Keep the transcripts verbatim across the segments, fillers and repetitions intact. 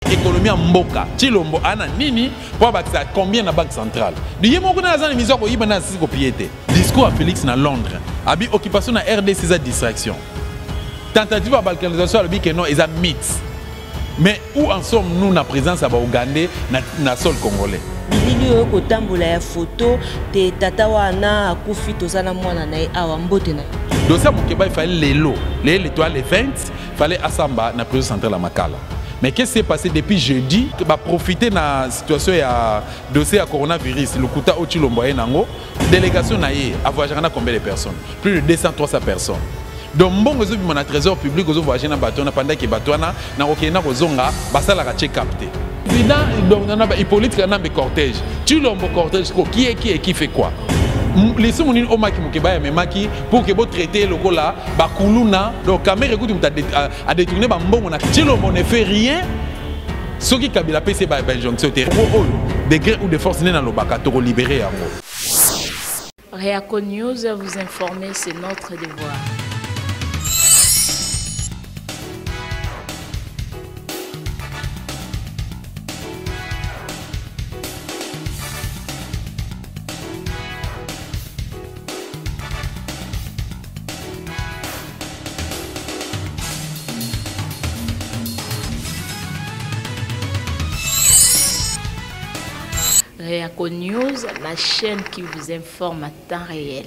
économie en mboka Chilombo ana nini pour bakisa combien na banque centrale diye moko na zana mizo ko yibana sisi ko piété discours à Félix na Londres abi occupation na R D C za distraction tentative de balkanisation le que non ils a mythe mais où en sommes-nous na présence à Ougandais na, na sol congolais bilili oyo kotambola ya photo te tata wana akufi tozana mwana na ye awa mbote na donc ça mokeba il fallait lelo les l'étoile les vingt fallait asamba na présidence centrale à Makala. Mais qu'est-ce qui s'est passé depuis jeudi? Bah profiter de la situation ya dossier à coronavirus, le Kuta Ochilombo nango, délégation naie a voyagé combien de personnes? Plus de deux cents trois cents personnes. Donc bon gozo bi mon trésor public gozo voyagé na bateau na pendant que bateau na na okena kozonga basala ka check capté. Évident donc on a Hippolyte kana be cortège. Chilombo cortège qui est qui est qui fait quoi? Les gens qui ont été pour que vous traitez le là, bakuluna donc caméra écoute a détourné bambon na Chilombo ne fait rien. Ce qui Kabila P C ba injonction degré ou de force dans le baka to libérer en Réaco News vous informer c'est notre devoir. Réaco News, la chaîne qui vous informe à temps réel.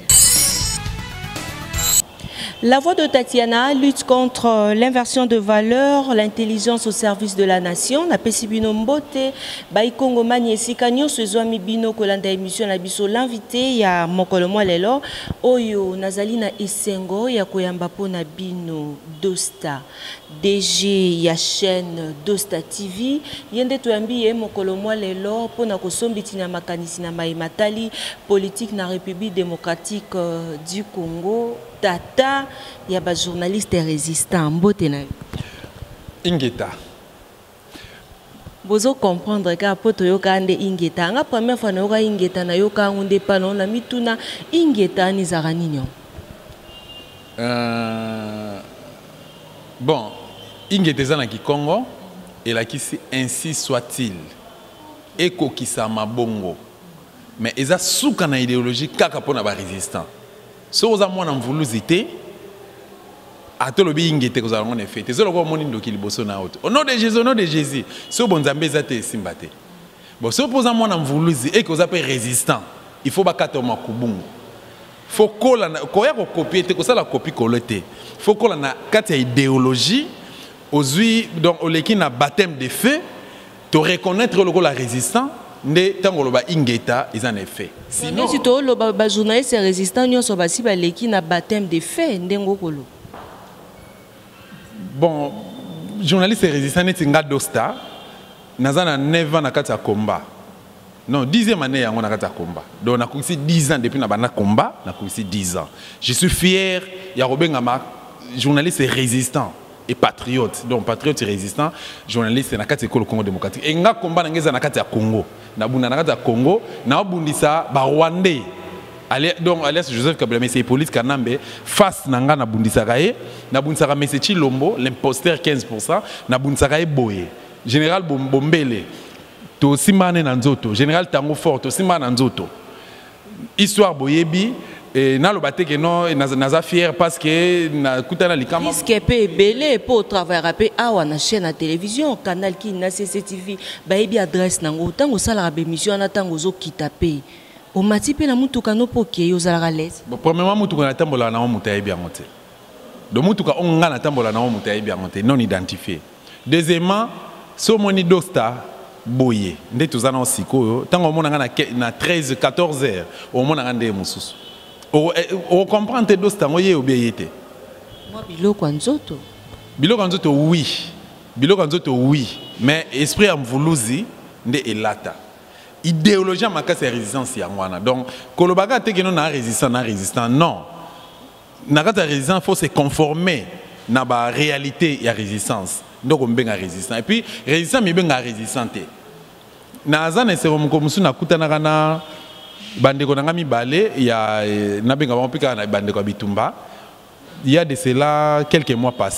La voix de Tatiana lutte contre l'inversion de valeur, l'intelligence au service de la nation. Na pesibino mbote, baikongo mani esikanyo sezwami bino kolanda émission na biso l'invité ya mokolo lelo oyo nazali na esengo ya koyamba pona bino Dosta D G ya chaîne Dosta T V yende toyambi ye mokolo lelo pona kosombiti na makanisi na maimatali politique na République démocratique euh, du Congo. Tata, il y a des journalistes résistants. Ingeta. Vous comprendre que poto yoka ande ingeta. La première fois na yoka ingeta na yoka unde panon na mituna ingeta ni zaraninyo. Euh, bon, ingeta zana ki Congo et la qui ainsi soit-il. Eko kisama bongo. Mais eza souka na idéologie kaka pona ba résistant. Si vous avez un vouluzité, à tout le monde qui a été fait, c'est le monde qui est au nom de Jésus, au nom de Jésus, si vous avez été simbaté. Bon, si vous avez un vouluzité et que vous avez résistant, il faut que vous ayez il faut que vous ayez copié, il faut que vous copie collée. Il faut que vous ayez une idéologie, donc au lieu d'un baptême de feu, de reconnaître le la résistance. Ne tangoloba ingeta ils en effet sinon si to lo ba journaliste résistant nyo so ba si ba leki na baptême de fait ndengo kolo bon journaliste résistant neti nga Dosta nazana neuf ans na kati ya combat non dixième année yango na kati ya combat donc na kuisi dix ans depuis na bana combat na kuisi dix ans je suis fier ya robenga ma journaliste résistant et patriote donc patriote résistant journaliste na kati ekolo Congo démocratique et nga combat na ngeza na kati ya Congo na bunda na kati ya Congo na bundisa ba Rwandais donc alias Joseph Kabila mais c'est Hippolyte Kanambe face na nga na bundisa kae na bundisa ka Mese Chilombo l'imposteur quinze pour cent na bundisa kae boye général Bombele to simane na nzoto général Tango Fort to simane na nzoto histoire boyebi et na lo baté que non naza fier parce que na kutana likama puisque pe belé pour travailler rapé awa na chaîne à télévision canal qui na C C T V ba ebi adresse nango tango sala ba émission na tango zo kitape o mati pe na mutuka no poké yo zala l'aise bon premièrement mutuka na tambola na mutuka ebi angote do mutuka onga na tambola na mutuka ebi angote non identifié deuxièmement so moni Dosta boye nde tozana osikoyo tango mona na na treize quatorze heures au mona ngande mususu on comprend tes Dosta ngoye obeyete moi biloko nzoto biloko nzoto oui biloko nzoto oui mais esprit am vuluzi nde elata idéologie makasi ya résistance ya ngwana donc kolobaka te que non na résistant na résistant non na kata résistant faut se conformer na ba réalité ya résistance donc on benga résistant et puis résistant mi benga résistante na zana se romko musu na kutana kana bandeko na ngami balé il y a nabenga mpika na bandeko bitumba il y a de cela quelques mois passés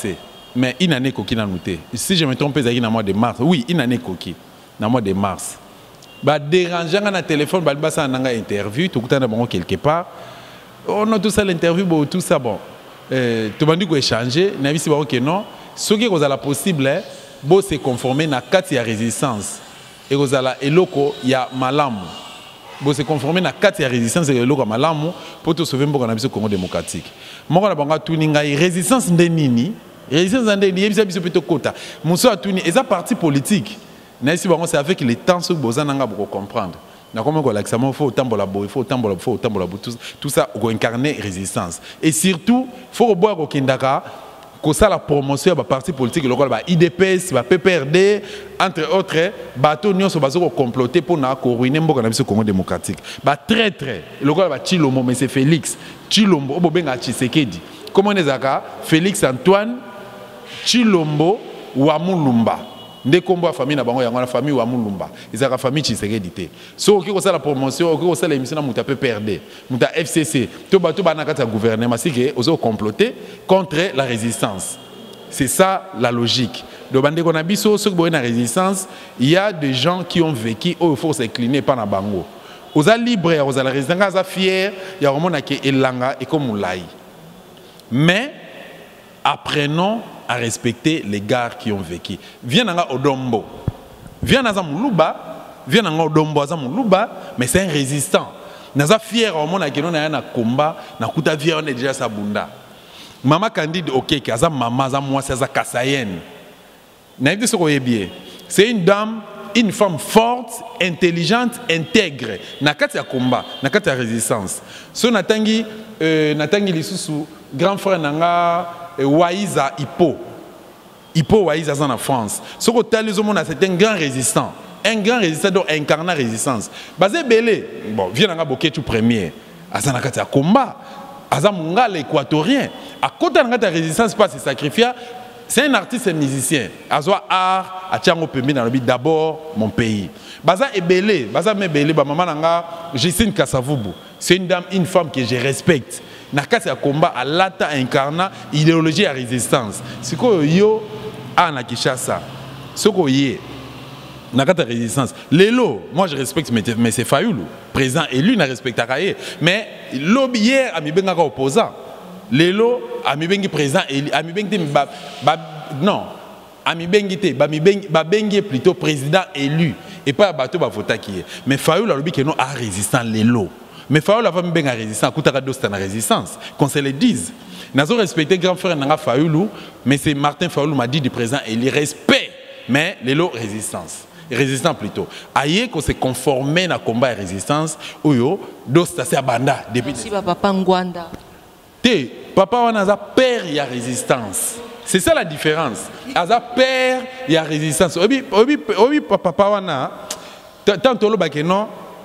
mais une année coquille n'a noté. Si je me trompe, c'est dans le mois de mars. Oui, une année coquille dans le mois de mars. Bah déranger dans le téléphone, bah ça en interview, tout le temps quelque part. On a tout ça l'interview, bon tout ça bon. Euh, tout le monde dit échanger, n'a vu si bon que non. Ce qui est la possible, bon se conformer na quatre ya résistance. Et vous allez eloko ya malamu. Bon se conformer na quatre ya résistance et eloko malamu pour tout sauver beaucoup dans le Congo démocratique. Moi on a banga tout ninga résistance ndenini, résistance ndenini yebisa biso plutôt kota. Muso atuni eza parti politique. Na ici bon c'est avec le temps ce boza nanga beaucoup comprendre. Na comment ko l'accent faut autant la boy, faut autant la faut autant la tout tout ça pour incarner résistance. Et surtout faut boire au kindaka que ça la promotion de parti politique local ba I D P S ba P P R D entre autres bateau nyonso bazo comploter pour na ko ruiner mboka na biso Congo démocratique ba très très local ba Chilombo mais c'est Félix Chilombo obo benga Tshisekedi comment nezaka Félix Antoine Chilombo wa Mulumba ndé kombo ya famille na bango yango na famille wa Mulumba ezaka famille Tshisekedi te so oki ko ça la promotion oki ko ça l'émission na muta P P R D muta F C C to bato ba na kata gouvernement sike ozo comploter contre la résistance. C'est ça la logique. Donc bande ko na biso so ko na résistance, il y a des gens qui ont vécu au faut s'incliner par na bango. Oza libre ya oza la résistance oza fier ya romona ke elanga et comme mulai. Mais apprenons à respecter les gars qui ont vécu. Viens dans Odombo. Viens dans Muluba. Viens dans Odombo, mais c'est un résistant. Naza fier au monde qui n'a un combat, n'a kuta fier on est déjà sa bunda. Maman Candide OK, kaza maman za moi c'est za Kasayen. N'avez ce qu'on bien. C'est une dame, une femme forte, intelligente, intègre. Nakati ya combat, nakati ya résistance. So natangi euh, natangi lisusu grand frère nanga Waïza Hippo. Hippo Waïza en France. Ce que c'est un grand résistant. Un grand résistant donc incarnant résistance. Basé Belé, bon, vient dans Boké tout premier. Azana kata combat. Azamunga l'équatorien. À côté de la résistance, pas se sacrifier. C'est un artiste et musicien. Azoa art, a tiango permis dans le but d'abord mon pays. Baza Ebélé, Baza Mebélé, ba maman nanga, Jessine Kassavubu. C'est une dame, une femme que je respecte. Nakati ya combat à lata incarna idéologie à résistance. C'est quoi yo a na Kinshasa. C'est quoi yé nakati résistance. Lelo, moi je respecte mais c'est Fayoulou, président élu na respecte kaye. Mais lobby hier a mi benga opposant. Lelo a mi bengi président élu, a mi bengi ba, ba non, a mi bengi te ba mi bengi ba bengi plutôt président élu et pas bateau ba vota qui. Mais Fayoulou lobby que non a résistant lelo. Mais Fayoulou la femme bien résistance, Koutaka Dosta na résistance, qu'on se le dise. Nous avons respecté grand frère Nanga Fayoulou, mais c'est Martin Fayoulou m'a dit du président, il respect, mais les lots résistance, résistant plutôt. Aïe qu'on s'est conformé dans le combat et résistance, Oyo, Dosta c'est Abanda. Depuis. Si papa Ngwanda. Te, papa on a père il y a résistance. C'est ça la différence. Aza père il y a résistance. Obi, obi, obi, papa on a, tant que l'on non.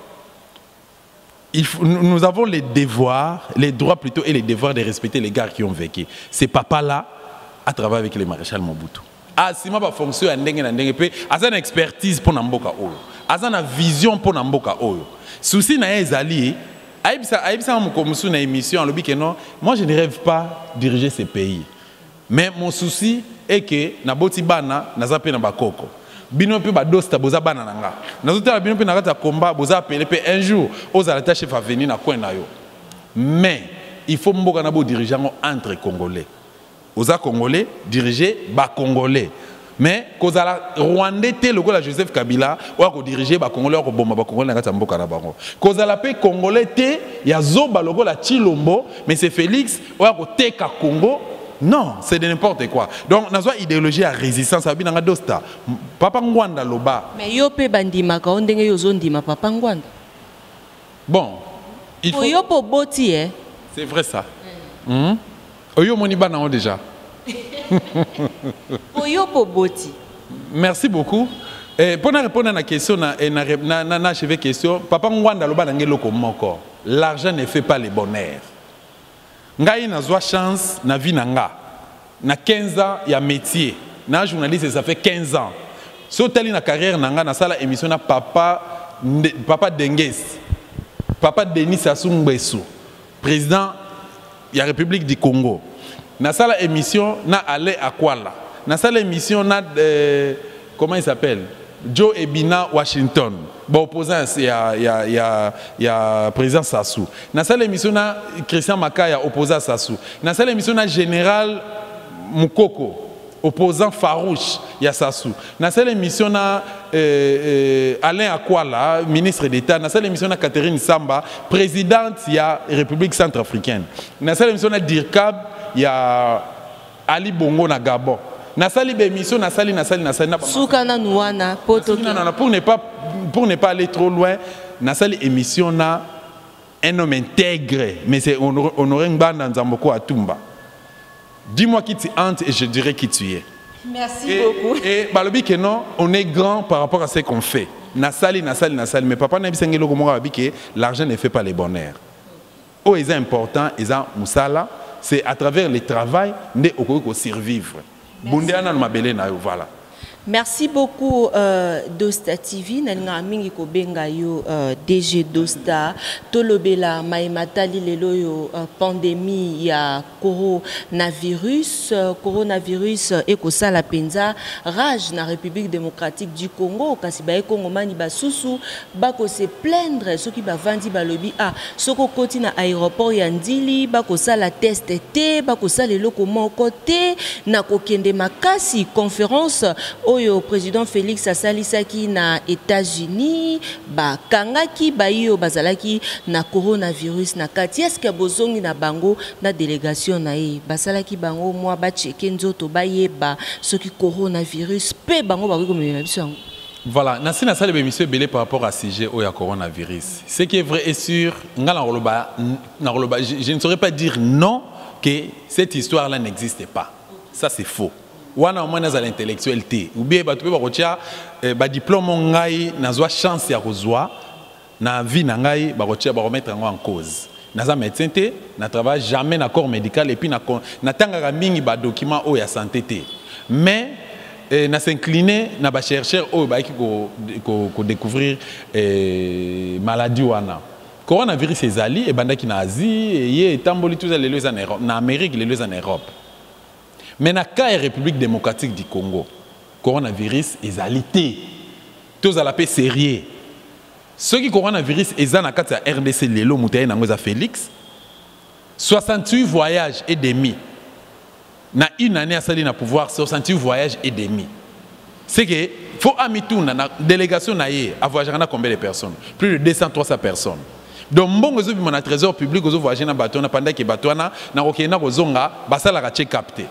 Il faut, nous avons les devoirs, les droits plutôt et les devoirs de respecter les gars qui ont vécu. Ces papas-là, à travailler avec le maréchal Mobutu. Ah, si ma fonction a une expertise pour Namboka Oyo. A une vision pour Namboka Oyo. Souci na ezali, aïbsa aïbsa mon commission na émission en que non, moi je ne rêve pas diriger ces pays. Mais mon souci est que na boti bana na zape na bakoko. Bino pe ba dosta boza bana nanga. Nazotala bino pe na kata combat boza appeler pe un jour aux alata chef à venir na coin na yo. Mais il faut mboka na bo dirigeant entre congolais. Oza congolais diriger ba congolais. Mais kozala rwandais te loko la Joseph Kabila ou ko diriger ba congolais ko bomba ba congolais na kata mboka na bango. Kozala pe congolais te ya zoba loko la Chilombo mais c'est Félix ou ko teka Congo. Non, c'est de n'importe quoi. Donc, nous avons une idéologie à résistance. Papa Ngwanda loba. Mais yo pe bandima ka ondenge yo zondima Papa Ngwanda. Bon, il faut. Yo po boti eh. C'est vrai ça. Hum. Oyo moni bana déjà. Oyo po boti. Merci beaucoup. Et pour répondre à la question, na na na na cheve question. Papa Ngwanda loba ngelo ko moko. L'argent ne fait pas le bonheur. Ngai nazwa chance na vie nanga na quinze ans ya métier na journaliste ça fait quinze ans so tali na carrière nanga na sala émission na papa papa Denges papa Denis Sassou Nguesso président ya République du Congo na sala émission na aller à Kuala na sala émission na euh, comment il s'appelle Joe Ebina Washington bon opposant il y a il y a il y a il y a président Sassou na sala émission na Christian Makaya opposant Sassou na sala émission na général Mukoko opposant farouche ya Sassou na sala émission na euh, euh, Alain Akwala ministre d'État na sala émission na Catherine Samba présidente ya République centrafricaine na sala émission na Dirkab ya Ali Bongo na Gabon na sali bémission na sali na sali na sali na Soukana Nouana poto pour ne pas pour ne pas aller trop loin na sali émission na un homme intègre mais c'est Honoré Ngbanda Nzamboko Atumba. Dis-moi qui tu entres et je dirai qui tu es. Merci et, beaucoup. Et balobi que non, on est grand par rapport à ce qu'on fait. Nasali, nasali, nasali. Mais papa n'a pas que l'argent ne fait pas les bonheurs. Oh, c'est important, c'est moussala. C'est à travers le travail qu'on survivre. Bundeana mabele na voilà. Merci beaucoup euh, Dosta T V nalinga mingi ko benga yo euh, D G Dosta tolobela maimatali lelo yo euh, pandémie ya coronavirus euh, coronavirus ekosala penza rage na République démocratique du Congo kasi ba Congo mani basusu bako se plaindre soki bavandi balobi ah soko koti na aéroport ya Ndili bako sala test te bako sala loko moko te na kokende makasi conférence oyo président Félix asalisaki na États-Unis ba kangaki bayo bazalaki na coronavirus na kati eske bozongi na bango na délégation na ye basalaki bango mwa ba checker nzoto bayeba soki coronavirus pe bango ba komela biso. Voilà, na sina sale bémission belé par rapport à sujet au coronavirus. Ce qui est vrai et sûr, ngala roloba na roloba je ne saurais pas dire non que cette histoire là n'existe pas. Ça c'est faux. Wana au moins dans l'intellectualité ou bien ba tu peux ba ba diplôme ngai nazwa chance ya kozwa na vie na ngai ba rotia ba remettre en cause naza médecin té na travaille jamais na corps médical et puis na na tangaka mingi ba document o ya santé té mais eh, na s'incliner na ba chercheur o ba ki ko ko, ko découvrir eh, maladie wana coronavirus ezali e bandaki na Asie et yé tamboli tout ça les en Europe na Amérique les en Europe. Mais dans le cas de la République démocratique du Congo, le coronavirus est alité. Tous à la paix sérieux. Ce qui coronavirus est dans le cas de la R D C, Lélo Moutaye Nangoza Félix, soixante-huit voyages et demi. Dans une année à salir dans le pouvoir, soixante-huit voyages et demi. C'est que, faut amitou dans la délégation à voyager combien de personnes? Plus de deux cents à trois cents personnes. Donc, bon, vous avez un trésor public, vous voyagez dans le bateau, pendant que le bateau, vous avez un zonga, vous avez un capté.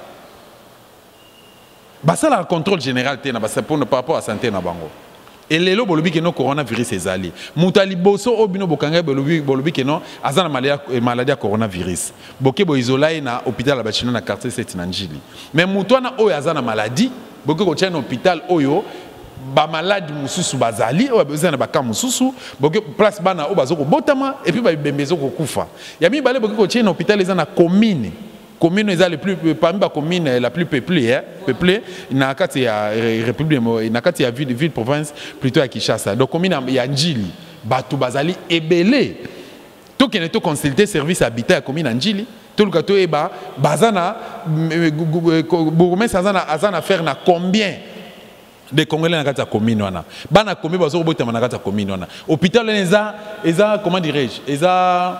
Ça c'est le contrôle général par rapport à la santé na bango. Et les lots bolobi que no coronavirus est allé. Moutali boso obino bokanga bolobi bolobi que no azana maladie à coronavirus. Boké bo isolé na hôpital la chino na quartier sept na Njili. Mais mutwana oyo azana maladie, boké ko tient hôpital oyo ba malade mususu bazali o besoin na baka mususu boké place bana o bazoko botama et puis ba bembezo ko kufa. Ya mi balé boké ko tient hôpital les na commune. Commune est la plus parmi les communes la plus peuplée hein peuplée na kati ya république na kati ya ville ville province plutôt à Kinshasa donc commune ya Njili batu bazali ebelé tout qui n'est tout consulter service habitat à commune Njili tout le gâteau e ba bazana bourgmestre azana azana faire na combien de Congolais na kati ya commune wana bana commune bazo botama na kati ya commune wana hôpital eza eza comment dirais-je eza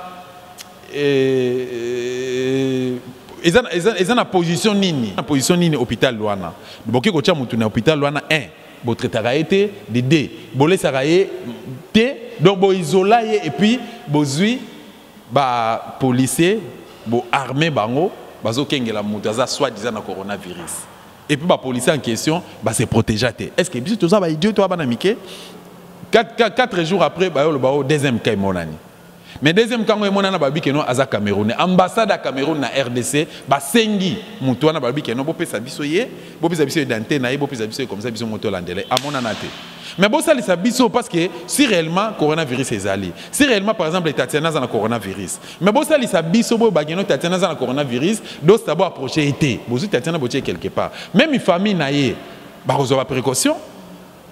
ils ont une position nini une position nini hôpital Luana boké ko tia mutu na hôpital Luana un bo traitera été de deux bolé saraye té donc bo isolé et puis bozui ba policier bo armé bango bazo kengela mutu za soit disant na coronavirus et puis ba policier en question ba se protéger té est-ce que biso tout ça ba idiot to ba na mike quatre jours après ba yo ba deuxième cas monani. Mais deuxième quand on a babi que non aza Cameroun ambassade à Cameroun na R D C ba sengi mutu na babi que non bo pesa biso ye bo pesa biso d'antenne na ye bo pesa biso comme ça biso moto landele à mon anate mais bo ça les biso parce que si réellement coronavirus est allé si réellement par exemple les Tatiana dans le coronavirus mais bo ça les biso bo bageno Tatiana dans le coronavirus dos d'abord approcher été bo Tatiana botier quelque part même une famille na ye ba reçoit précaution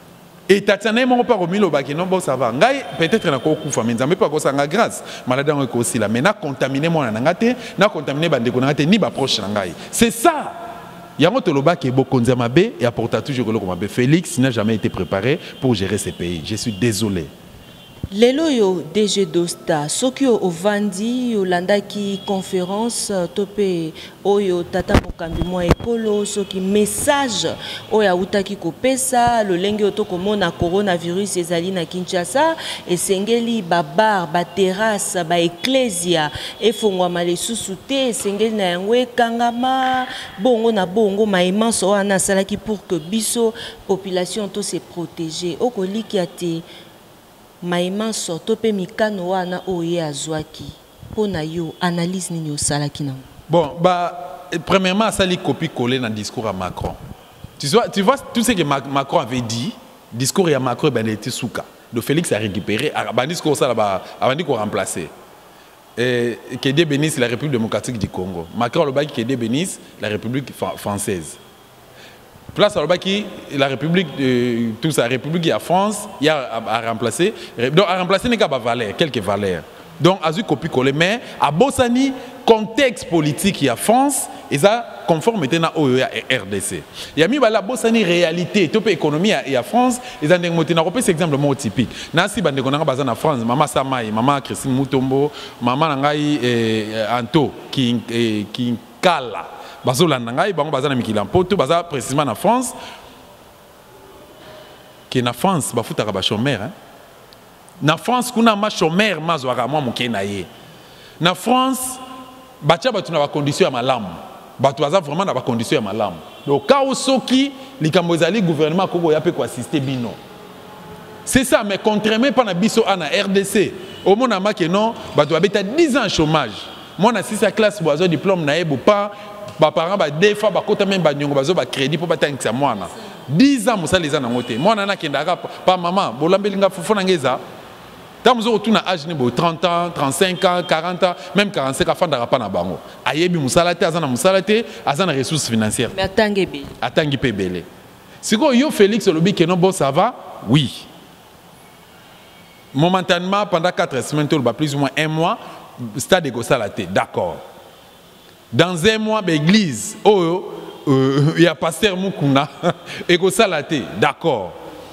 Et Tatiana mon pas remis le bac non bon ça va. Ngai peut-être na ko kufa mais nzambe pas ko sanga grâce. Maladie on ko aussi là mais na contaminé mon na ngate, na contaminé bande ko ngate ni ba proche na ngai. C'est ça. Yango toloba ke bokonza mabe et apporta toujours le mabe. Félix n'a jamais été préparé pour gérer ce pays. Je suis désolé. Lelo yo D G Dosta soki o vandi yolanda ki conférence topé oyo tata mokambi mo ekolo soki message oya utaki kopesa lo lenge otoko mona coronavirus ezali na Kinshasa esengeli babar ba terrasse ba ecclesia efongwa malesusu te esengeli na yango ekangama bongo na bongo maimanso wana salaki pour que biso population to se protéger okoliki ate Maïman sorto pe mikano wana oye azwaki pona yo analyse nini osalaki na. Bon bah premièrement ça li copie coller dans le discours à Macron. Tu vois tu vois tout ce que Macron avait dit discours à Macron ben était souka. Le Félix a récupéré a discours ça là-bas avant de remplacer. Et que Dieu bénisse la République démocratique du Congo. Macron le bail que Dieu bénisse la République française. Place à qui la République, euh, tout ça, la République de France, il y a à, à remplacer. Donc, à remplacer, il y a valeur, quelques valeurs. Donc, à ce copie collé, mais à Bossani, contexte politique, il y a France, et ça, conforme maintenant au R D C. Il y a mis la Bossani réalité, toute économie, il y a France, et ça, c'est exemple moins typique. Nancy, bande qu'on a basé en France, maman Samaï, maman Christine Moutombo, maman Nangaï Anto, qui qui Kala. Bazo lanangai bango baza na mikila mpoto baza précisément en France qui na France ba futa ba chômeur hein na France kuna ma chômeur mazwaka mwa mukena ye na France bacha batu na ba condition ya malamu batu baza vraiment na ba condition ya malamu donc ka soki likambo ezali gouvernement ko ya pe ko assister bino c'est ça mais contrairement pas na biso ana R D C au mona ma que non batu abeta dix ans chômage moi na six classe boiso diplôme na ebo pas ba parents ba des fois ba kota même ba nyongo bazo ba crédit pour batangisa mwana dix ans mosala les ana ngote mwana na kendaka pa maman bolambelinga fofo na ngeza tamuzo otuna âge ni bo trente ans trente-cinq ans quarante ans même quarante-cinq ans fanda pa na bango ayebi musala te azana musala te azana ressources financières mais atangi be atangi pe belé siko yo Félix lobi que non bon ça va oui momentanément pendant quatre semaines tout plus ou moins un mois stade de salaté d'accord. Dans un mois, l'église, oh, il y a pasteur Mukuna, et go salaté, d'accord.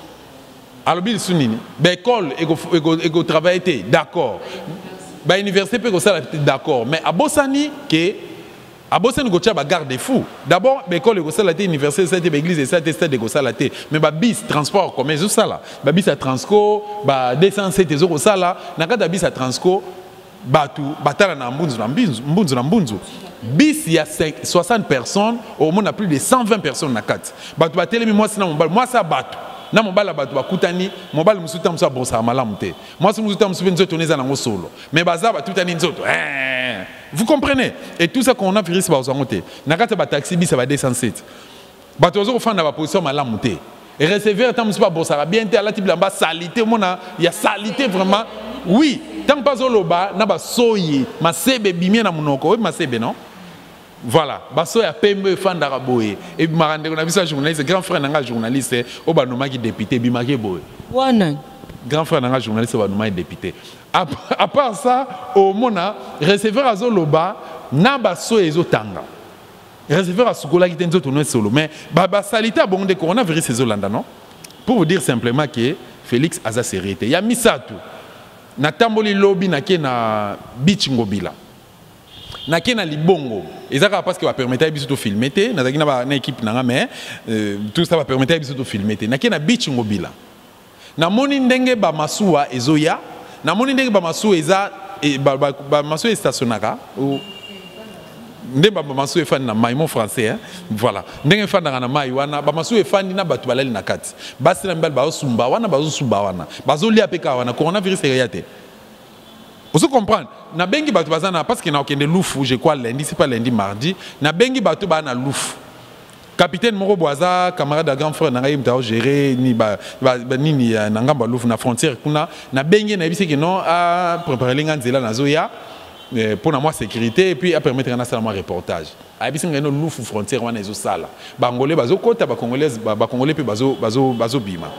Alors, il sunini, l'école, et go travailler, d'accord. L'université peut go salaté, d'accord. Mais à Bossani, que à Bossani go tcha garde fou. D'abord, l'école et go salaté, l'université, c'était l'église et c'était stade de go salaté. Mais ba bis transport comme ça ça là. Ba bis à transco, ba deux cent sept euros ça là. Nakata bis à transco, batu, batala na mbunzu na mbunzu, mbunzu na mbunzu. Bis, il y a soixante personnes, au moins, il y a plus de cent vingt personnes dans quatre. Batu batele mi moi c'est mon bal, moi ça batu. Na mon bal la batu bakutani, mon bal musuta musa bossa malamute. Moi c'est musuta musu benzo toneza nango solo. Mais baza batutani nzoto. Vous comprenez? Et tout ça qu'on a viré c'est baza ngote. Na kata ba taxi bis ça va deux cent sept. Batu ozo fa na ba position malamute. Et recevoir tant musu ba bossa bien té ala tibla ba salité mona, il y a salité vraiment. Oui, tant pas zoloba na ba soyi, ma sebe bimie na munoko, ma sebe non? Voilà, baso ya pembe fandara boye et puis marande on a vu ça journaliste grand frère nanga journaliste au banoma qui député bimake boye. Wana Grand frère nanga journaliste au banoma député. À, à part ça, au mona receveur azoloba na baso ezotanga. Receveur a sukola qui tenzo tourner solo mais baba salita bon de coronavirus ces Hollandais non? Pour vous dire simplement que Félix aza sérité. Ya misatu. Na tamboli lobby na ke na beach ngobila. Naki na libongo ezaka parce que va permettre à biso to filmer te na zakina ba na équipe na mais tout ça va permettre à biso to filmer te naki na beach ngobila na moni ndenge ba masuwa ezoya na moni ndenge ba masuwa eza ba ba masuwa stationnaka ou ndenge ba masuwa fan na mai mon français hein voilà ndenge fan na mai wana ba masuwa fan na batu balali na kati basi na mbal ba osumba wana ba osumba wana bazo lia peka wana coronavirus yate. Vous comprenez? Na bengi batu bazana parce que na okende loufu je crois lundi c'est pas lundi mardi na bengi batu ba na loufu capitaine Moro Boaza camarade de grand frère na ngai mtao gérer ni ba nini na ngamba loufu na frontière kuna na bengi na bisi que non a préparer linga nzela na zoya pour na moi sécurité et puis à permettre na sala moi reportage a bisi ngeno loufu frontière wana ezo sala bangolais bazo kota ba congolais ba congolais pe bazo bazo bazo bima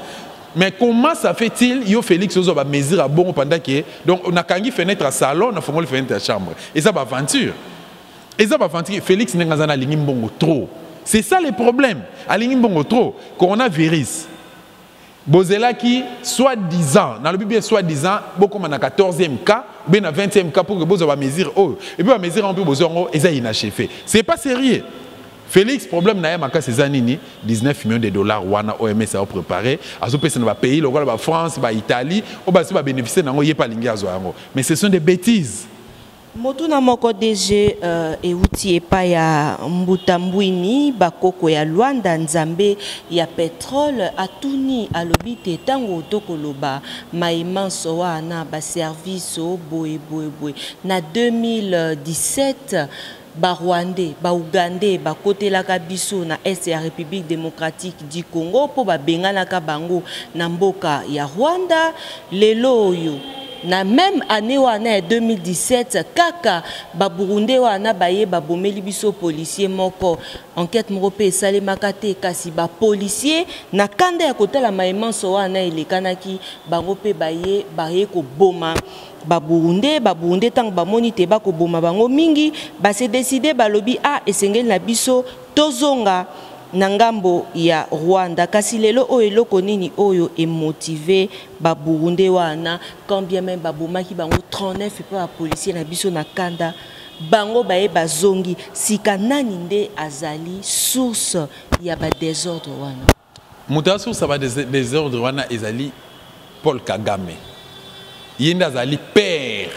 Mais comment ça fait-il yo Félix ozo ba mesure à bon pendant que donc on a kangi fenêtre à salon, on a fongoli fenêtre à chambre. Et ça ba aventure. Et ça ba aventure Félix n'engazana lingi mbongo trop. C'est ça le problème. A lingi mbongo trop. Coronavirus. Bozela qui soi-disant dans le Bible soi-disant beaucoup na quatorzième cas, bien na vingtième cas pour que bozo ba mesure oh et puis ba mesure en plus bozongo et ça inachevé. C'est pas sérieux. Félix, problème n'a pas ces années, dix-neuf millions de dollars, wana O M S a préparé, à ce pays, va pays, le la France, l'Italie, on va bénéficier d'un pas mais ce sont des bêtises. Motuna moko D G et outil pa ya Mbutambwini bakoko ya Luanda Nzambe ya pétrole atuni alobite tango tokoloba maimanso wana ba service boy boy boy na deux mille dix-sept ba Rwandais, ba Ougandais, ba côté la biso na est ya République démocratique du Congo po ba bengana ka bango na mboka ya Rwanda lelo oyo na même année wana deux mille dix-sept kaka ba Burundais wana baye ba bomeli biso policier moko enquête moko esalemaka te kasi ba policier na kanda ya kotala maimanso wana elekanaki bango pe baye baye ko boma ba Burundais ba Burundais tang ba moni te ba ko boma bango mingi ba se décider ba lobi a esengeli na biso tozonga nangambo ya Rwanda kasi lelo oyo eloko nini oyo e motivé ba Burundais wana quand bien même ba bomaki bango trente-neuf pe ba policier na biso na kanda bango baye bazongi sika nani nde azali source ya ba désordre wana muta source ba désordre wana ezali Paul Kagame yenda azali père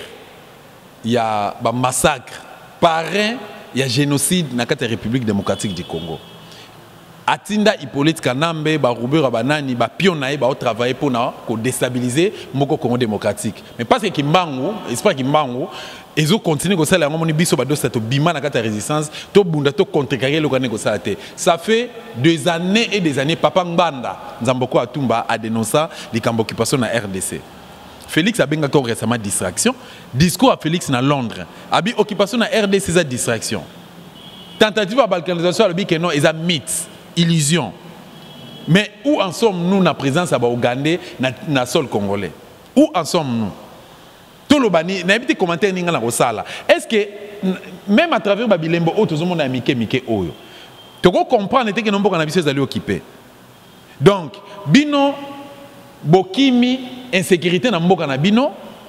ya ba massacre parrain ya génocide na kati ya République démocratique du Congo. Atinda Hippolyte Kanambe, ba Roubeur Banani, ba Pionae, ba travailler pour na ko déstabiliser moko Congo démocratique. Mais parce que Kimbangu, espère Kimbangu, ils ont continué comme ça la ngomoni biso ba dosta to bima na kata résistance, to bunda to contrecarrer le kané ko ça té. Ça fait des années et des années papa Mbanda, Nzamboko Atumba a dénoncé les camps d'occupation na R D C. Félix a bien encore récemment distraction. Discours à Félix na Londres. Abi occupation na R D C c'est distraction. Tentative de balkanisation abi que non, ils a mythe. Illusion. Mais où en sommes-nous na présence à Ougandais na, na sol congolais? Où en sommes-nous? Tout le bani, n'a pas commentaire ninga na rosala. Est-ce que même à travers Babilembo, tout le monde a mike mike oyo. Tu peux comprendre que nombre de nabisses allaient occuper. Donc, bino bokimi insécurité na mboka na bino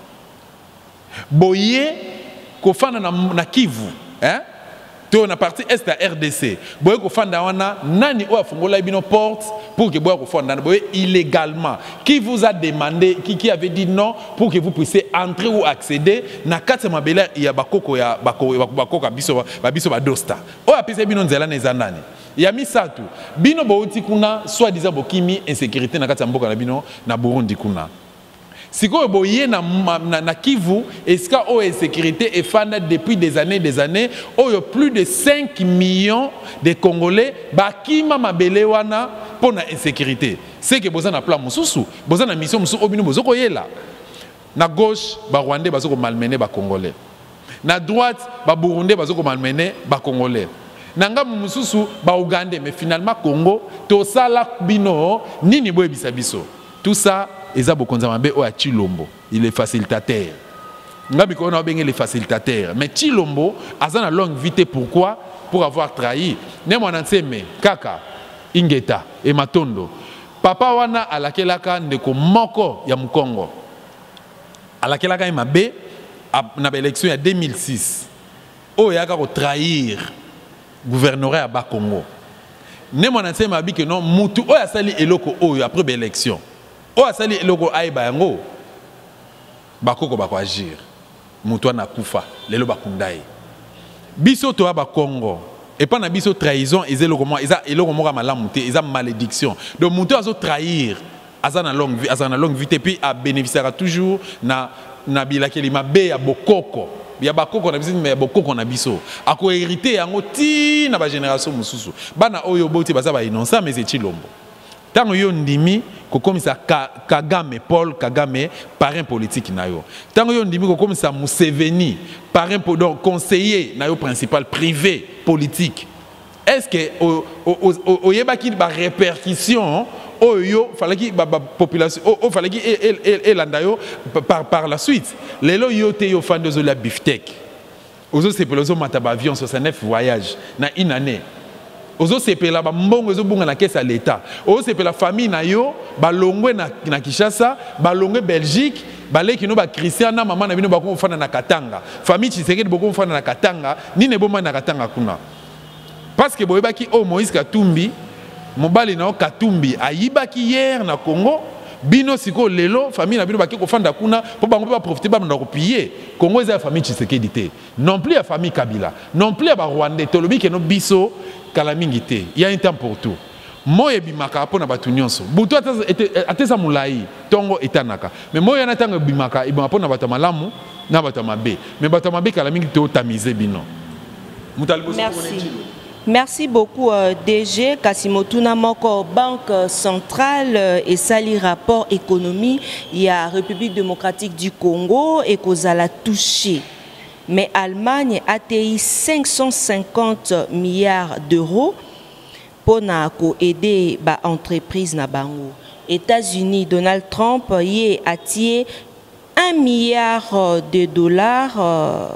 boye kofana na, na Kivu, hein? On a parti est à R D C. Boye ko fanda wana nani o afongola bino porte pour que boye ko fanda boye illégalement. Qui vous a demandé qui qui avait dit non pour que vous puissiez entrer ou accéder na kati mabela ya bakoko ya bakoko bakoko biso ba biso ba dosta. O apese bino nzela na ezandani. Ya misatu bino bouti kuna soit disant bokimi insécurité na kati mboka na bino na Burundi kuna. Si vous voyez na, na, na Kivu, est-ce qu'il y a une sécurité et fan depuis des années des années, il y a plus de cinq millions de Congolais qui ont mabele wana pour la insécurité. C'est que vous avez un plan mususu, vous avez une mission mususu obinu bozo koyela. Na gauche, ba Rwandais bazo ko malmener ba Congolais. Na droite, ba Burundais bazo ko malmener ba Congolais. Nanga mususu ba Ougandais mais finalement Congo to sala bino nini boye bisabiso. Tout ça Ezabo Konzambe o a Chilombo, il est facilitateur. Ngabi ko na benga les facilitateurs, mais Chilombo azana longue vite pourquoi? Pour avoir trahi. Ne mwana nseme kaka Ingeta et Matondo. Papa wana alakelaka ndeko moko ya Mukongo. Alakelaka mabe na élection ya deux mille six. O yaka ko trahir gouvernorat à Bakongo. Ne mwana nseme abi que non mutu o ya sali eloko o après l'élection. O asali eloko aiba yango bakoko bako agir mutu na kufa lelo bakundai biso to ba Congo et pas na biso trahison ezelo comment eza eloko moka malamu te eza malédiction donc mutu azo trahir azana longue vie azana longue vie et puis a bénéficiera toujours na na bilakeli mabe ya bokoko ya bakoko na biso mais ya bokoko na biso ako hériter yango ti na ba génération mususu bana oyo boti baza ba innocent mais c'est Chilombo. Tant que ndimi comme ça Kagame Paul Kagame parrain politique nayo. Tant que ndimi comme ça Museveni parrain donc conseiller nayo principal privé politique. Est-ce que au au au yeba ki ba répercussion oh yo fallait que ba population oh fallait que et et landa yo par par la suite les lo yo te yo fan de la beefsteak ozo sepela zo mataba avion soixante-neuf voyages na une année ozo sepela ba mbongo zo bunga na caisse à l'état ozo sepela famille na yo ba longwe na na Kinshasa ba longwe Belgique baleki no ba Christian na maman na bino ba ko fana na Katanga famille Tshisekedi boko fana na Katanga ni ne boma na Katanga kuna parce que boyebaki o Moïse Katumbi mobali na o Katumbi ayibaki hier na Congo bino siko lelo famille na bino ba ko fanda kuna po bango ba profiter ba na ko piller Congo eza famille Tshisekedi te non plus la famille Kabila non plus ba Rwandais tolobi ke no biso kala mingi te il y a un temps pour tout moye bimaka pona batu nyonso butu atesa mulai tongo etanaka mais moye na tanga bimaka ibona pona batu malamu na batu mabe mais batu mabe kala mingi te otamiser bino. Merci. Merci beaucoup euh, D G Kasimotuna Moko Banque centrale euh, et sali rapport économie il y a République démocratique du Congo et Kozala touché. Mais Allemagne a payé cinq cent cinquante milliards d'euros pour aider les entreprises na bango. États-Unis, Donald Trump y a tiré un milliard de dollars. Euh,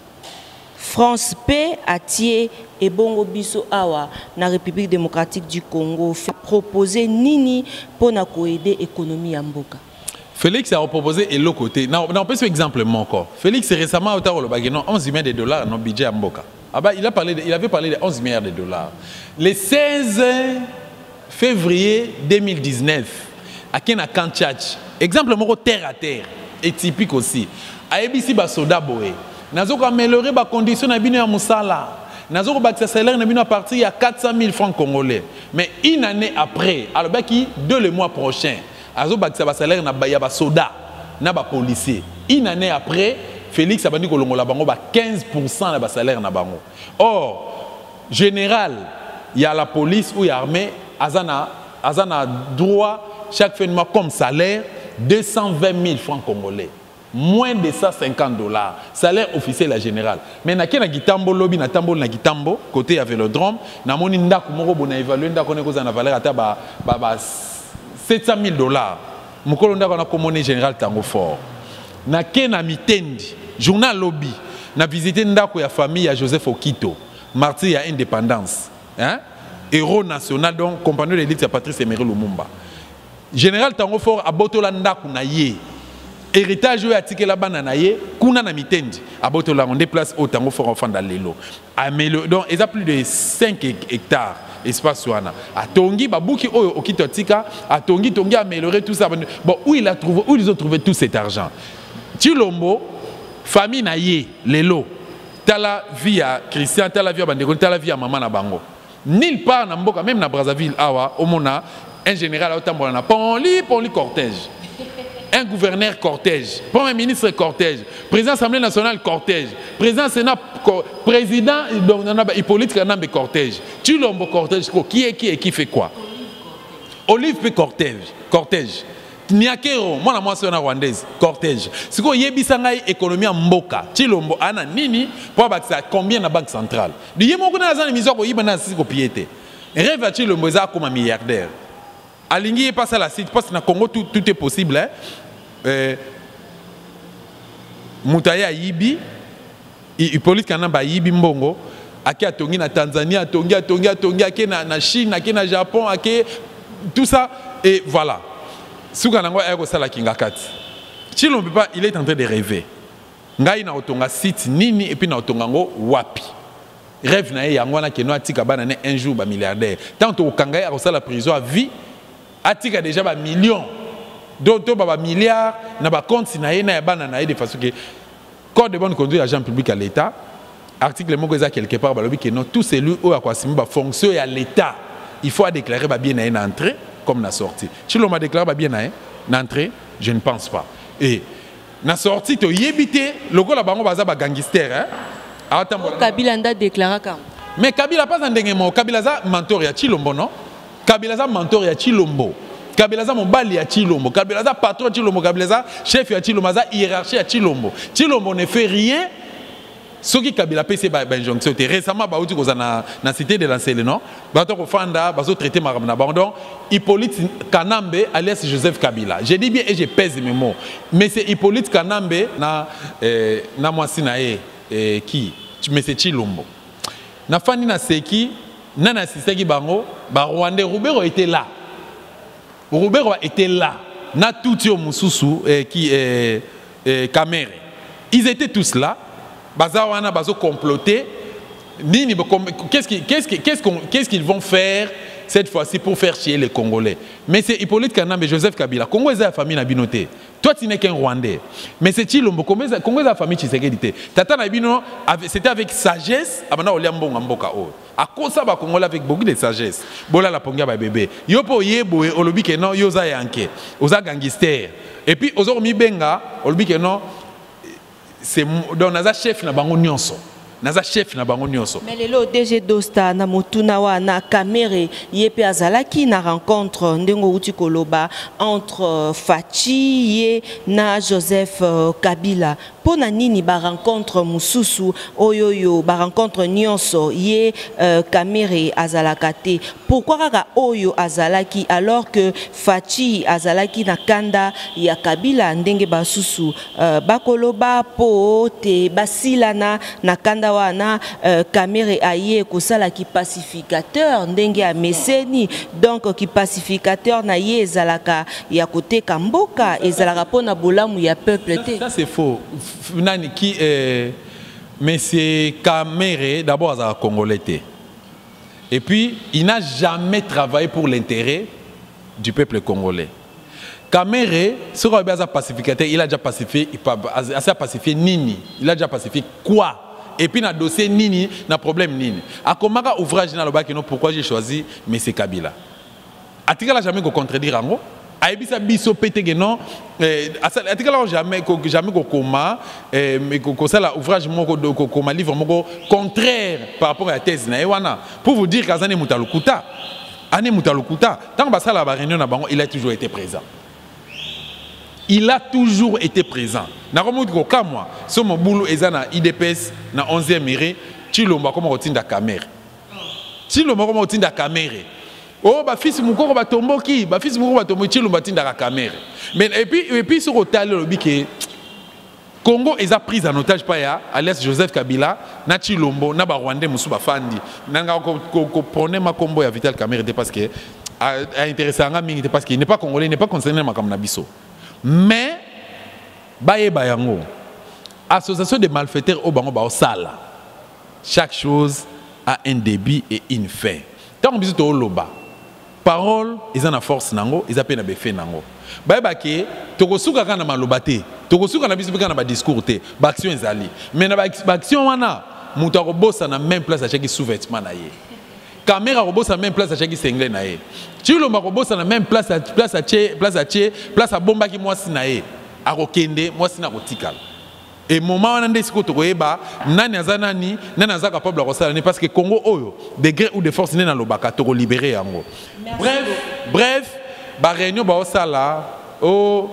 France P a tiré et bongo biso awa na République démocratique du Congo fait proposer nini pour aider l'économie en mboka. Félix a proposé et l'autre côté. Non, on peut faire exemple encore. Félix récemment au Taro le bagnon onze milliards de dollars dans le budget à Mboka. Ah bah, il a parlé de, il avait parlé de onze milliards de dollars. Le seize février deux mille dix-neuf à Kena Kanchach. Exemple moko terre à terre et typique aussi. A Ebisi ba soda boé. Nazo ko améliorer ba condition na bino ya musala. Nazo ko ba salaire na bino à partir à quatre cent mille francs congolais. Mais une année après, alors bah qui deux le mois prochain. Azo bakisa ba salaire na ya ba soda na ba policier une année après Félix abandi ko longola bango ba quinze pour cent na ba salaire na bango. Or général il y a la police ou il y a armée azana azana droit chaque fin de mois comme salaire deux cent vingt mille francs congolais moins de cent cinquante dollars salaire officiel à général. Mais na kena gitambo lobby na tambo na gitambo côté ya Vélodrome na moni ndako moko bona évaluer ndako ne ko za na valeur ata ba ba sept cent mille dollars. Mukolo ndako na commune général tango fort. Na kena mitendi journal lobby na visiter ndako ya famille ya Joseph Okito martyr ya indépendance hein héros national donc compagnon de l'élite ya Patrice Emery Lumumba. Général tango fort abotola ndako na ye héritage ya tikela bana na ye kuna na mitendi abotola on déplace au tango fort enfant dans lelo. Donc ils a plus de cinq hectares espace wana atongi babuki oyo okito tika atongi tongi améliorer tout ça. Bon où il a trouvé où ils ont trouvé tout cet argent. Chilombo famille na ye lelo tala via Christian tala via bandeko tala via maman na bango nulle part na mboka même na Brazzaville awa omona un général autambola na ponli ponli cortège un gouverneur cortège premier ministre cortège président assemblée nationale cortège président sénat président donc Hippolyte Kanambe cortège Chilombo cortège qui est qui est qui fait quoi Olive pe cortège cortège Niakero moi moi c'est rwandaise cortège siko yebisa ngai économie ya mboka Chilombo ana nini pour bakisa combien na banque centrale di yemo kuna za mizo ko yibana siko piété rêve à Chilombo za comme milliardaire alingi est passé à la site parce que na Congo tout, tout est possible hein euh, Moutaya yibi Hippolyte Kanamba yibi mbongo ake atongi na Tanzanie atongi atongi atongi ake na, na Chine ake na Japon ake tout ça et voilà suka nango ayako sala kingakati Chilombo pas il est en train de rêver ngai na otonga site nini et puis na otonga ngo wapi rêve na ye yango na keno atika bana ne un jour ba milliardaire tant to kanga ya sala prison à vie atika déjà ba millions d'autres ba milliards na ba compte na ye na ya bana na ye de façon que code de bonne conduite agent public à l'état article moko eza quelque part ba lobi que non tout celui ou a quoi simba fonction à l'état il faut déclarer ba bien na une entrée comme na sortie Chilombo a déclaré ba bien na entrée je ne pense pas et na sortie to yebité lokola bango baza ba gangster hein Kabila nda déclaré quand mais Kabila pas en dengemo Kabila za mentor ya Chilombo non Kabila za mentor ya Chilombo Kabila za mobali ya Chilombo Kabila za patron Chilombo Kabila za chef ya Chilombo za hiérarchie ya Chilombo Chilombo ne fait rien Ce qui Kabila P C injonction récemment baouti koza na na cité de l'Ancele non bato ko fanda bazo traiter maramna donc Hippolyte Kanambe alias Joseph Kabila. Je dis bien et je pèse mes mots mais c'est Hippolyte Kanambe na eh, na mwasi na e eh, qui mais c'est Chilombo na fani na seki na na siseki bango ba Rwandais Roubero était là. Roubero était là na tout yo mususu eh, qui eh, eh, Kamere. Ils étaient tous là. Bazawana bazo comploter. Qu'est-ce qu'ils qu'est-ce qu'est-ce qu'est-ce qu'ils vont faire cette fois-ci pour faire chier les Congolais? Mais c'est Hippolyte Kanambe et Joseph Kabila. Congo est la famille Nabinoté. Toi tu n'es qu'un Rwandais. Mais c'est Chilombo. Congo est la famille Tshisekedi. Tata Nabino c'était avec sagesse. Abana oliambo ngamboka o. À cause ça ba Congolais avec beaucoup de sagesse. Bola la pongia ba bébé. Yopo yebo olobi ke non yoza yanke. Oza gangster. Et puis ozo mi benga olobi ke non c'est donc naza chef na bango nyonso naza chef na bango nyonso mais lelo D G Dosta na motuna wa na Kamere yepe azalaki na rencontre ndengo uti koloba entre Fachi ye na Joseph Kabila pona nini ba rencontre mususu oyoyo ba rencontre nyonso ye uh, Kamere azalakate pourquoi kaka oyo azalaki alors que Fachi azalaki na kanda ya Kabila ndenge basusu uh, bakoloba po te basilana na kanda wana uh, Kamere aye kosala ki pacificateur ndenge ya meseni donc ki pacificateur na ye ezalaka ya kote kamboka ezalaka pona bolamu ya peuple te. Ça c'est faux. Nani qui est monsieur Kamere d'abord à Congolais. Et puis il n'a jamais travaillé pour l'intérêt du peuple congolais. Kamere sur un pacificateur, il a déjà pacifié, il a pacifié Nini, il a déjà pacifié quoi? Et puis dans le dossier Nini, dans le problème Nini. À comment ouvrage dans le bac, pourquoi j'ai choisi monsieur Kabila? A-t-il jamais contredire en gros? Aïbisa biso pété non atikala jamais jamais ko koma mais ko ça ouvrage moko ko ma livre moko contraire par rapport à la thèse na wana pour vous dire qu'azane mutalukuta ane mutalukuta tant que ça la réunion na bango il a toujours été présent il a toujours été présent na komo ko kamwa so mobulu ezana I D P S na onzième mairie Chilomba comme rotinda Kamere Chilomba comme rotinda Kamere. Oh, bah fils mukoko ba tomboki, bah fils mukoko ba tomboki Chilomba tinda ka Kamere. Mais et puis et puis sur hôtel le biké Congo est pris en otage par ya alias Joseph Kabila na Chilombo na ba Rwandais musu ba fandi. Nanga ko ko prenait ma combo ya Vital Kamere parce que a intéressant mingi parce qu'il n'est pas congolais, n'est pas concerné ma comme na biso. Mais baye bayango association de malfaiteurs au bango ba sala. Chaque chose a un début et une fin. Tant que biso loba parole ils ont la force nango ils appellent na befe nango ba ba ke tokosuka kana malobate tokosuka na biso kana ba discours te ba action ezali mais na ba action wana muto akobosa na même place à chaque sous-vêtement na ye caméra akobosa na même place à chaque sengle na ye Chilomba akobosa na même place à place à che place à che place à bomba ki mwasi na ye akokende mwasi na kotikala. Et moment où on a discuté, nani azanani, nani azaka capable de ça, parce que Congo oyo, degré ou de force n'est dans le baka, to libérer yango. Bref, bref, ba réunion ba osala, o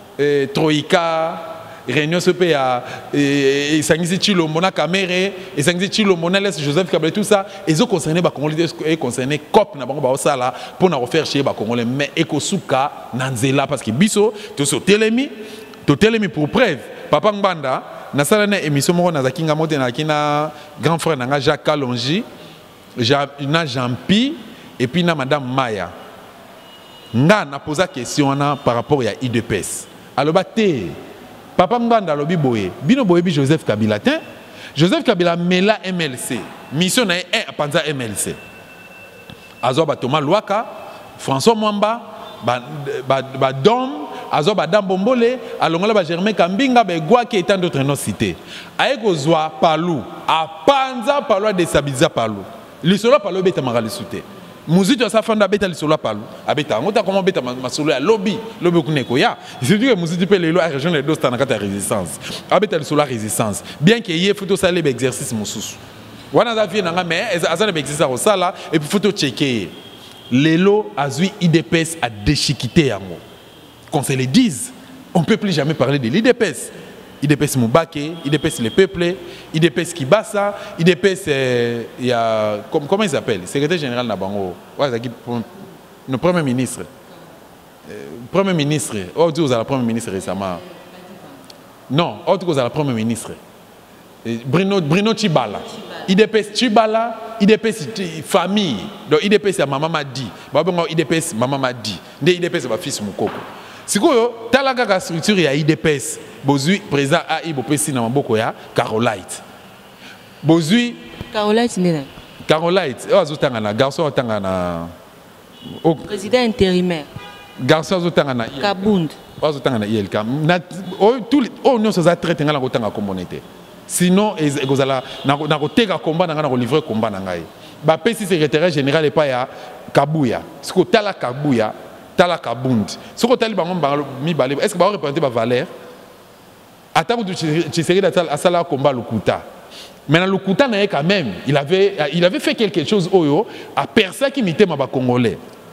Troïka, réunion ce pays à et sangisi Chilombo na Kamere, et sangisi Chilombo na laisse Joseph Kabila tout ça, ils ont concerné ba Congolais et concerné cop na bango ba osala pour na refaire chez ba Congolais mais ekosuka nanzela parce que biso to so telemi, to telemi pour preuve. Papa Mbanda, na sala na émission moko na zakinga mote na kina grand frère nanga Jacques Kalonji, na Jean-Pi et puis na madame Maya. Nga na posa question na par rapport à I D P S. Aloba te Papa Mbanda lobi boye, bino boye bi Joseph Kabila te. Joseph Kabila mela M L C. Mission na un panza M L C. Azo ba Thomas Luaka, François Mwamba, ba ba, ba Dom Azo Badam Bombole, alongola ba Germain Kambinga, ba Gwa qui est d'autres non cités. Aeko Zwa Palou, a Panza Palou a déstabilisé Palou. L'isolo Palou beta marali souté. Muzito sa fanda beta l'isolo Palou. Abeta, on t'a comment beta masolo à lobby, lobby kuneko ya. C'est dire que Muzito peut les lois région les deux stana kata résistance. Abeta l'isolo résistance. Bien qu'il y ait photo salé exercice mususu. Wana za vie nanga mais azana exercice au sala et puis photo checker. Lelo azui I D P S a déchiquité yango. Qu'on se le dise, on ne peut plus jamais parler de l'I D P S. I D P S Moubake, I D P S Le Peuple, I D P S Kibasa, I D P S euh, il y a comme, comment il s'appelle, secrétaire général Nabango, ouais, le premier ministre. Euh, premier ministre, oh tu la premier ministre récemment. Non, oh tu la premier ministre. Bruno Bruno Chibala. I D P S Chibala, I D P S famille. Donc I D P S maman m'a dit. Babongo I D P S maman m'a dit. Ndé I D P S ba fils Mukoko. Sikoyo talaka ka structure ya I D P S. Bozui président A I bopesi na maboko ya Carolite. Bozui Carolite ndena. Carolite, oh azotanga na garçon otanga na président intérimaire. Garçon azotanga na Kabund. Azotanga na I L K. Na oh tous oh non ça traite ngala kotanga communauté. Sinon ezala na na koteka combat na na livrer combat na ngai. Ba pesi secrétaire général et pas ya Kabuya. Siko tala Kabuya, tala Kabund. Siko tali bango mi balé. Est-ce que ba représenter ba valeur? Attends, tu serais à Sala combat Lukuta. Mais dans Lukuta, quand même, il avait, il avait fait quelque chose oyo, à personne qui imitait ma Congolais.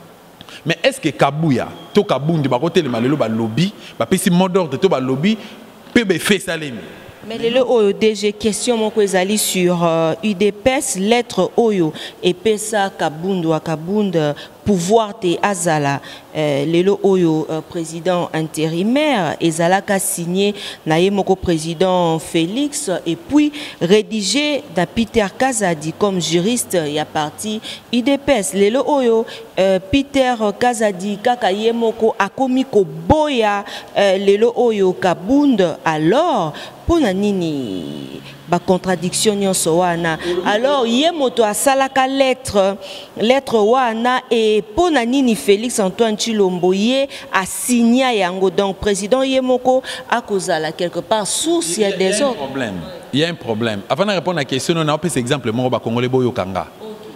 Mais est-ce que Kabuya, to Kabundi, ba côté le malelo ba lobby, ba pesi mot d'ordre to ba lobby, peut faire ça les. Mais le Oyo D G question mon kozali sur euh, U D P S lettre Oyo et pesa Kabundu à Kabund pouvoir te azala euh, lelo Oyo euh, président intérimaire ezalaka signé na yemoko président Félix et puis rédigé da Peter Kazadi comme juriste ya parti U D P S lelo Oyo euh, Peter Kazadi kaka yemoko akomi ko boya euh, lelo Oyo Kabund alors pour nini ba contradiction nyonso wana alors ye moto asalaka lettre lettre wana et pour nini Félix Antoine Tshilombo ye a signé yango donc président ye moko akozala quelque part source il y a des autres problèmes il y a un problème avant de répondre à la question on a un exemple mo ba congolais boyo kanga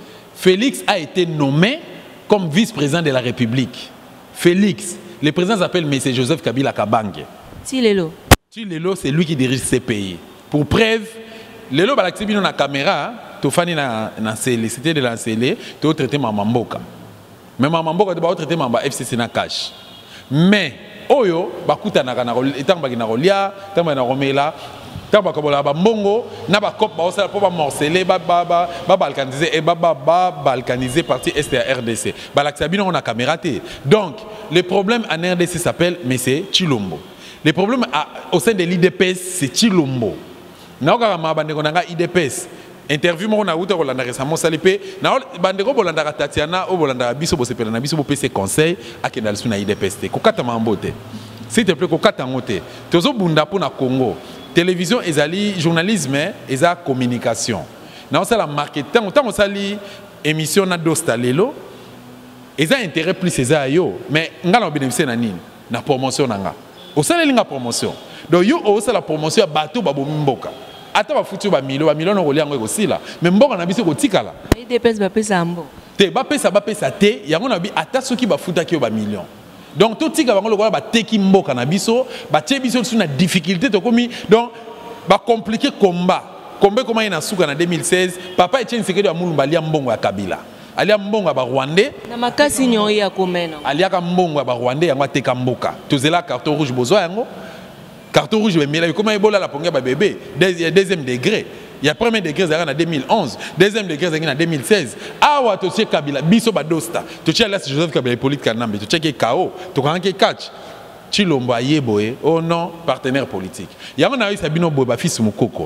Félix a été nommé comme vice-président de la République. Félix le président s'appelle monsieur Joseph Kabila Kabange Tilelo Tilelo, c'est lui qui dirige ces pays. Pour preuve, Lelo Balaxi na caméra, tu fani na na célé, c'était de la célé, tu traité Maman Mboka. Mais Maman Mboka tu vas traiter Maman F C C na cash. Mais oyo bakuta na kana etang bagina rolia, tamba na romela, tamba kobola ba mbongo, na ba cop ba osala po ba morceler ba ba ba ba balkaniser et ba ba ba balkaniser parti est à R D C. Balaxi bino na caméra té. Donc, le problème en R D C s'appelle monsieur Tshilombo. Le problème à, au sein de l'I D P S, c'est Tshilombo. Nous avons I D P S. Interview, on a eu récemment salipé. Nous avons eu Tatiana, nous avons eu Biso Bosepela, Biso Bopé conseil à Kendal Suna I D P S. Kokata Mambote. S'il te plaît, Kokata Mote. Tozo Bunda pour na Congo. Télévision, ezali journalisme, eza communication. Nous avons la marketing, nous avons sali émission na Dosta Lelo. Eza intérêt plus eza yo, mais nous avons bénéficié na nini, na promotion nanga. Au sein de la promotion. Donc, yo aussi la promotion bateau babo mboka. Ata ba futu ba milo, ba milo no roli yango aussi là. Mais mboka na biso ko tikala. I D P S ba pesa ambo. Te ba pesa ba pesa te, yango na bi ata soki ba futa ki ba million. Donc tout tika bango lokola ba teki mboka na biso, ba tie biso sur na difficulté to komi donc ba compliquer combat. Combat comment ina suka na deux mille seize, papa Etienne Tshisekedi wa Mulumba lia mbongo ya Kabila. Alia mbongo ba Rwandais na makasi nyoi ya komena alia ka mbongo ba Rwandais yango ateka mboka tozela carton rouge bozo yango carton rouge be mela comment ebola la ponga ba bébé deuxième degré il y a premier degré ça en deux mille onze deuxième degré ça en deux mille seize awa to tche Kabila biso ba dosta to tche là Joseph Kabila politique kanambe to tche K O to kanke catch Tshilombo ayeboye oh non partenaire politique yango na isa bino boy ba fils Mukoko.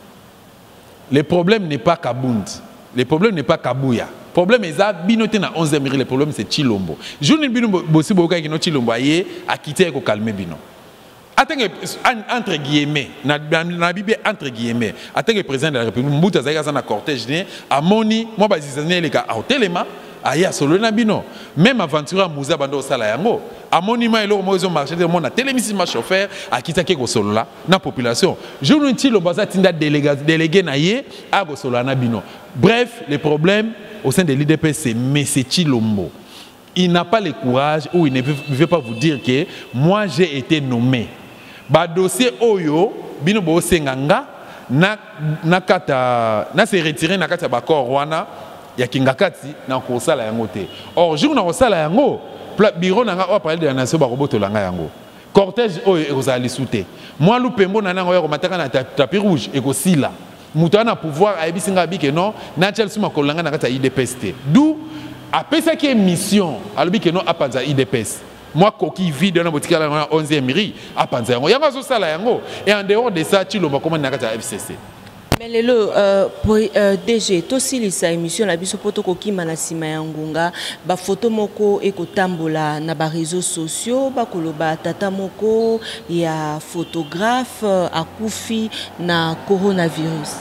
Le problème n'est pas Kabund, le problème n'est pas Kabuya. Le problème est que binoté na onzième le problème c'est Tshilombo. Journée bino bossi boka ki no Tshilombo aye a quitter ko calmer bino. Attends entre guillemets na na bible entre guillemets attends que président de la République Mbuta zaka na cortège né amoni moi ba zizane le ka hotelema aya solo na bino même aventure muza bando sala yango amoni ma elo mo zo marché de mona télémisi ma chauffeur a quitter ko solo la na population journée Tshilombo za tinda délégué délégué na ye a ko solo na bino. Bref, le problème au sein de l'I D P S, c'est M. Tshilombo. Il n'a pas le courage ou il ne veut pas vous dire que moi j'ai été nommé. Ba dossier Oyo, bino bo senganga, na na kata na se retirer na kata bakor wana ya kingakati na ko sala yango te. Or jour na ko sala yango, bureau na nga o parler de la nation ba roboto langa yango. cortège oyo ekozala lisuté moi lupembo na nango yako mataka na tapis rouge ekosila mutu ana pouvoir ayebisinga bike non na chelsea makolanga na kata I D P S T d'où apesa ki mission alobi ke non apanza I D P S moi coquille vide na botika la onzième mairie apanza yango yango zo sala yango et en dehors de ça tu lo makoma na kata F C C. Mais lelo euh, euh, D G tosili sa émission la biso poto kokima na sima ya ngunga ba photo moko ekotambola na ba réseaux sociaux ba koloba tata moko ya photographe euh, akufi na coronavirus.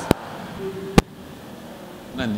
Nani?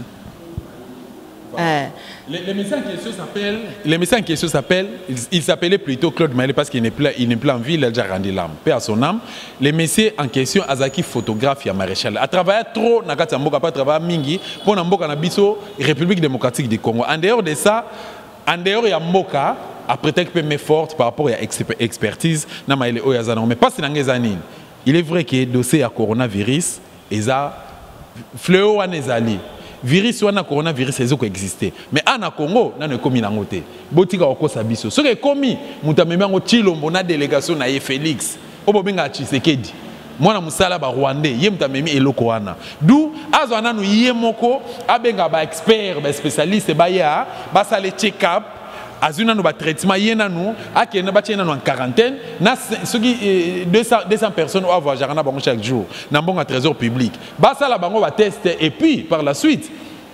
Euh, Le, le médecin en question s'appelle, le médecin en question s'appelle, il, il s'appelait plutôt Claude Maëlé parce qu'il n'est plus, il n'est plus en vie, il a déjà rendu l'âme. Paix à son âme. Le médecin en question, Azaki photographe, il y a maréchal. A travaillé trop, n'a pas travaillé mingi pour n'amboka na biso République démocratique du Congo. En dehors de ça, en dehors il y a Mboka, après peut-être peu forte par rapport à l'expertise, n'a Maëlé Oyazana. Mais pas si n'angezanine. Il est vrai que le dossier à coronavirus, ils a fléau à nezali. Virus wana coronavirus ezoko exister mais ana Congo na ne komi nango te botika okosa biso soki ekomi mutamemi yango Chilombo na délégation na ye Félix obobenga Tshisekedi mwana musala ba Rwandais ye mutamemi eloko wana d'où azo nanu ye moko abenga ba expert ba spécialiste ba ya ba sale check up azuna no ba traitement ye nanu akena ba tiena no en quarantaine na soki deux cents personnes au voyager na bango chaque jour na mbonga trésor public ba sala bango ba test et puis par la suite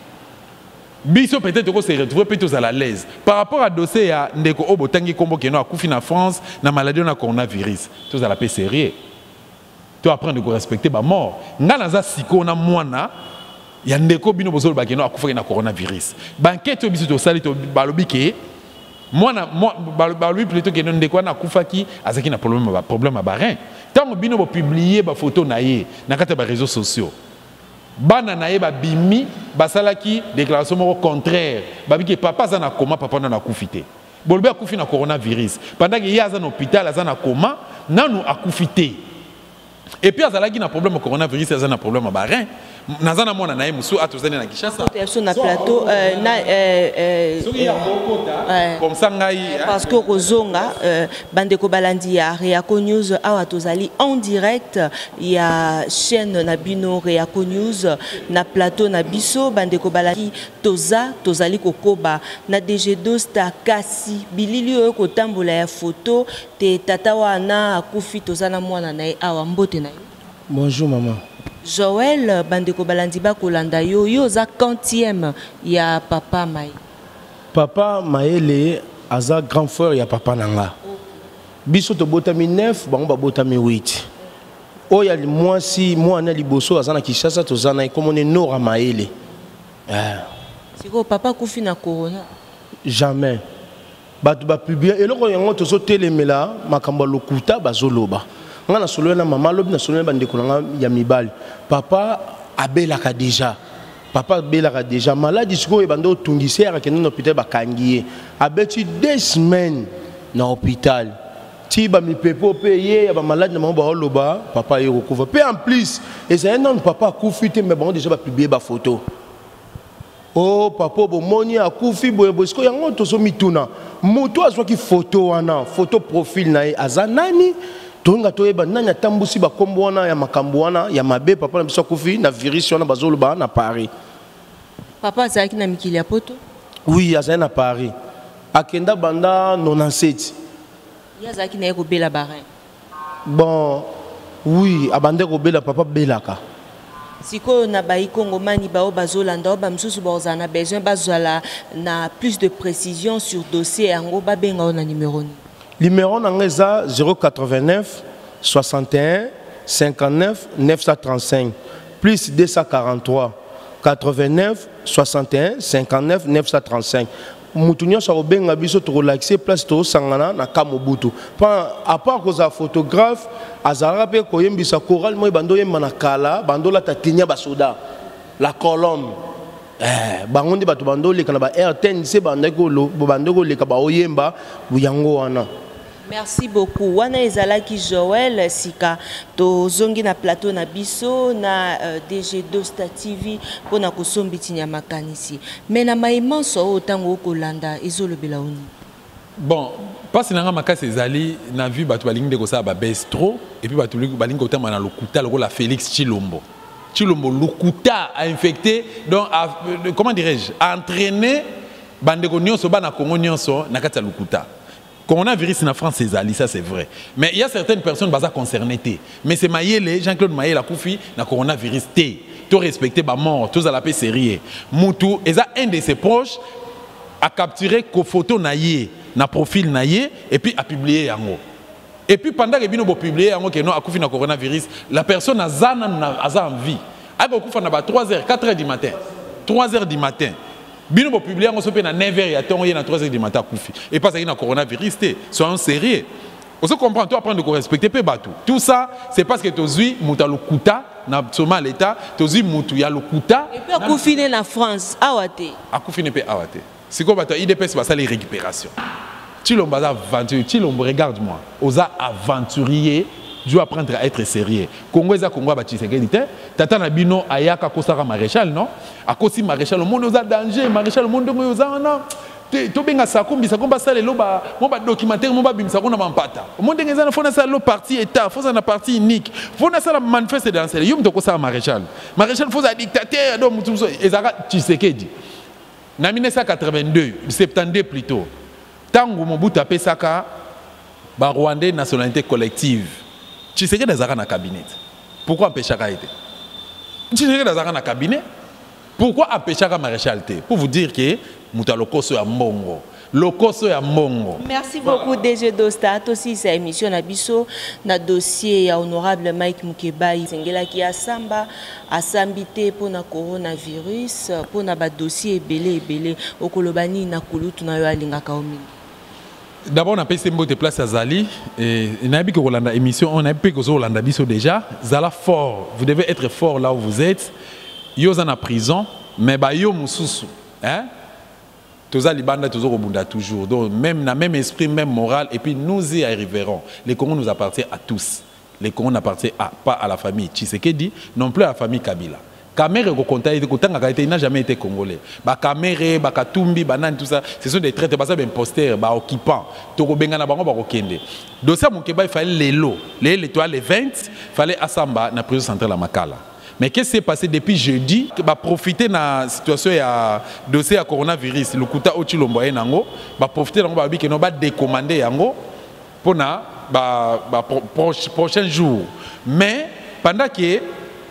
biso peut-être qu'on se retrouve plutôt à la l'aise par rapport à dossier à ndeko obotangi kombo keno akufi na France na maladie na coronavirus tous à la paix sérieux tu apprendre de respecter ba mort ngana za siko na mwana ya ndeko bino bozolo ba keno akufi na coronavirus banquette biso to sali to balobi ke moi moi lui plutôt que non de quoi na kufaki azaki na problème ba problème à barin tant bino ba publier ba photo na ye na kata ba réseaux sociaux bana na ye ba bimi ba salaki déclaration au contraire ba biki papa za na coma papa na kufité bolbe akufi na coronavirus pendant que ya za na hôpital za na coma nanu akufité et puis azalaki na problème coronavirus za na problème à barin nazana mona na ye musu atozani na Kinshasa sur na plateau euh, na euh, euh, euh, comme ça ngai parce que Rozonga euh, bandeko balandi ya Reako News awa tozali en direct ya chaîne na bino Reako News na plateau na biso bandeko balandi toza tozali kokoba na D G Dosta kasi bilili oyo kotambola ya photo te tata wana akufi tozana mwana na ye awa mbote na ye. Bonjour maman. Joël bandeko balandi ba kolanda yo yo za quantième ya papa Maï. Papa Maëlé aza grand frère ya papa nanga. Biso to botami neuf bango ba botami huit. O ya moi si moi na liboso aza na Kinshasa to zana comme on Nora Maëlé. Ah. Siko papa kufi na corona. Jamais. Batu ba publier eloko yango to so telemela makambo lokuta bazoloba. Ngana solo na mama lobi na solo ba ndeko nga ya mibali papa abelaka déjà papa abelaka déjà malade siko e bando tungisi ya kende na hôpital bakangiye abeti deux semaines na hôpital ti ba mipepo pe ye ya ba malade na mama ba loba papa ye recouvre pe en plus et c'est un papa akufi te mais bon déjà ba publier ba photo oh papa bo moni akufi boye bosiko yango to so mituna moto azwa ki photo wana photo profil na ye azanani tonga toyeba nanya tambusi ba kombo wana ya makambo wana ya mabe papa na biso kufi na virus wana bazoloba na Paris. Papa azaki na mikili ya poto? Oui, azaki na Paris. Akenda banda quatre-vingt-dix-sept. Ya azaki na ko bela barin. Bon, oui, abande ko bela papa belaka. Siko na bayi Kongomani bao bazolanda ba msusu bazana besoin bazala na plus de précision sur dossier yango ba benga na numéro ni. Numéro nangeza zéro quatre-vingt-neuf soixante et un cinquante-neuf neuf cent trente-cinq plus deux cent quarante-trois quatre-vingt-neuf soixante et un cinquante-neuf neuf cent trente-cinq. Mutunya sarobenga biso to relaxer place to sangana na kamobutu. Pa à part que za photographe azara pe koyembisa choral moi bando yemba na kala bando la tatinya basoda la colombe. Eh, bangondi batu bando le kana ba R ten se bandeko lo bandeko le ka ba oyemba buyango wana. Merci beaucoup. Wana ezalaki Joël Sika to zongi na plateau na biso na uh, D G Dosta T V pona kosombiti nya makanisi. Mais na maimanso otango kolanda ezolobela oni. Bon, parce que nanga makasi ezali na vu batu balingi de ko sa ba baisse trop et puis batu balingi ko tama na lokuta la Félix Tshilombo. Tshilombo lokuta a infecté donc a, comment dirais-je, a entraîné bandeko nyonso bana Congo nyonso na kati ya lokuta. Coronavirus en France ezali, ça c'est vrai. Mais il y a certaines personnes baza concernées té. Mais c'est Mayele, Jean-Claude Mayele a koufi na coronavirus té. Tout respecté ba mort, tous à la paix sérieux. Moutou, eza un de ses proches a capturé ko photo na yé. Na profil na ye et puis a publié yango. Et puis pendant que bino bo publier yango que non a koufi na coronavirus, la personne a zana na aza en vie. A ko koufa na ba trois heures, quatre heures du matin. trois heures du matin. Bino bo publier yango so pe na neuf heures ya tongo ye na trois heures du matin koufi. Et pas ça na coronavirus té. Soyons sérieux. On se comprend, toi apprendre de respecter pe batou. Tout ça c'est parce que tozui muta lokuta na soma l'état, tozui mutu ya lokuta. Et puis a koufi na France, awate. A koufi pe awate. C'est quoi I D P S, c'est les récupérations. Tshilombo a aventurier, Tshilombo regarde-moi, osa aventurier, je dois apprendre à être sérieux. Congo est Congo ba Tshisekedi te, tata na bino ayaka kosaka maréchal non, akosi maréchal le monde osa danger, maréchal le monde osa non. To benga sakumbi sakumba sale lo ba mo ba documentaire mo ba bimsa ko na mampata. O monde ngeza fona sala lo parti état, fona na parti unique. Fona sala manifeste dans celle. Yum to kosaka maréchal. Maréchal faut un dictateur do mutu ezaka Tshisekedi. En mille neuf cent quatre-vingt-deux, septante-deux plutôt, Tango Mobutu a pesaka ba Rwandais nationalité collective. Tshisekedi azaka na cabinet. Pourquoi empêchaka été? Tshisekedi azaka na cabinet. Pourquoi empêchaka maréchal té? Pour vous dire que muta lokoso ya mbongo. Lokoso ya mbongo. Merci beaucoup D G Dosta. Aussi sa émission na biso na dossier ya honorable Mike Mukebai sengela ki asamba asambité pour na coronavirus pour na ba dossier belé belé okolobani na kulutu na yo alingaka omi. D'abord on a payé mbote place à Zali et na bi ko Rolanda émission on a payé ko Rolanda biso déjà Zala fort, vous devez être fort là où vous êtes. Yo en prison mais ba yo mususu hein. Tous les bandes toujours. Donc, même dans le même esprit, même moral, et puis nous y arriverons. Les Congos nous appartiennent à tous. Les Congos n'appartiennent pas à la famille Tshisekedi, non plus à la famille Kabila. Kamere il n'a jamais été congolais. Ba Kamere, ba Katumbi, Banan, tout ça, ce sont des traites, ba imposteurs, ba occupants. Toko Bengana bango ba okende. Dossier Mukeba il fallait les lots, les l'étoile les vingt, il fallait Assamba dans la prison centrale à Makala. Mais qu'est-ce qui s'est passé depuis jeudi? Bah profiter de la situation ya dossier à coronavirus, le kuta au Tshilombo yango, bah profiter d'ango bah bi que non bah décommander yango pour na bah bah prochain jour. Mais pendant que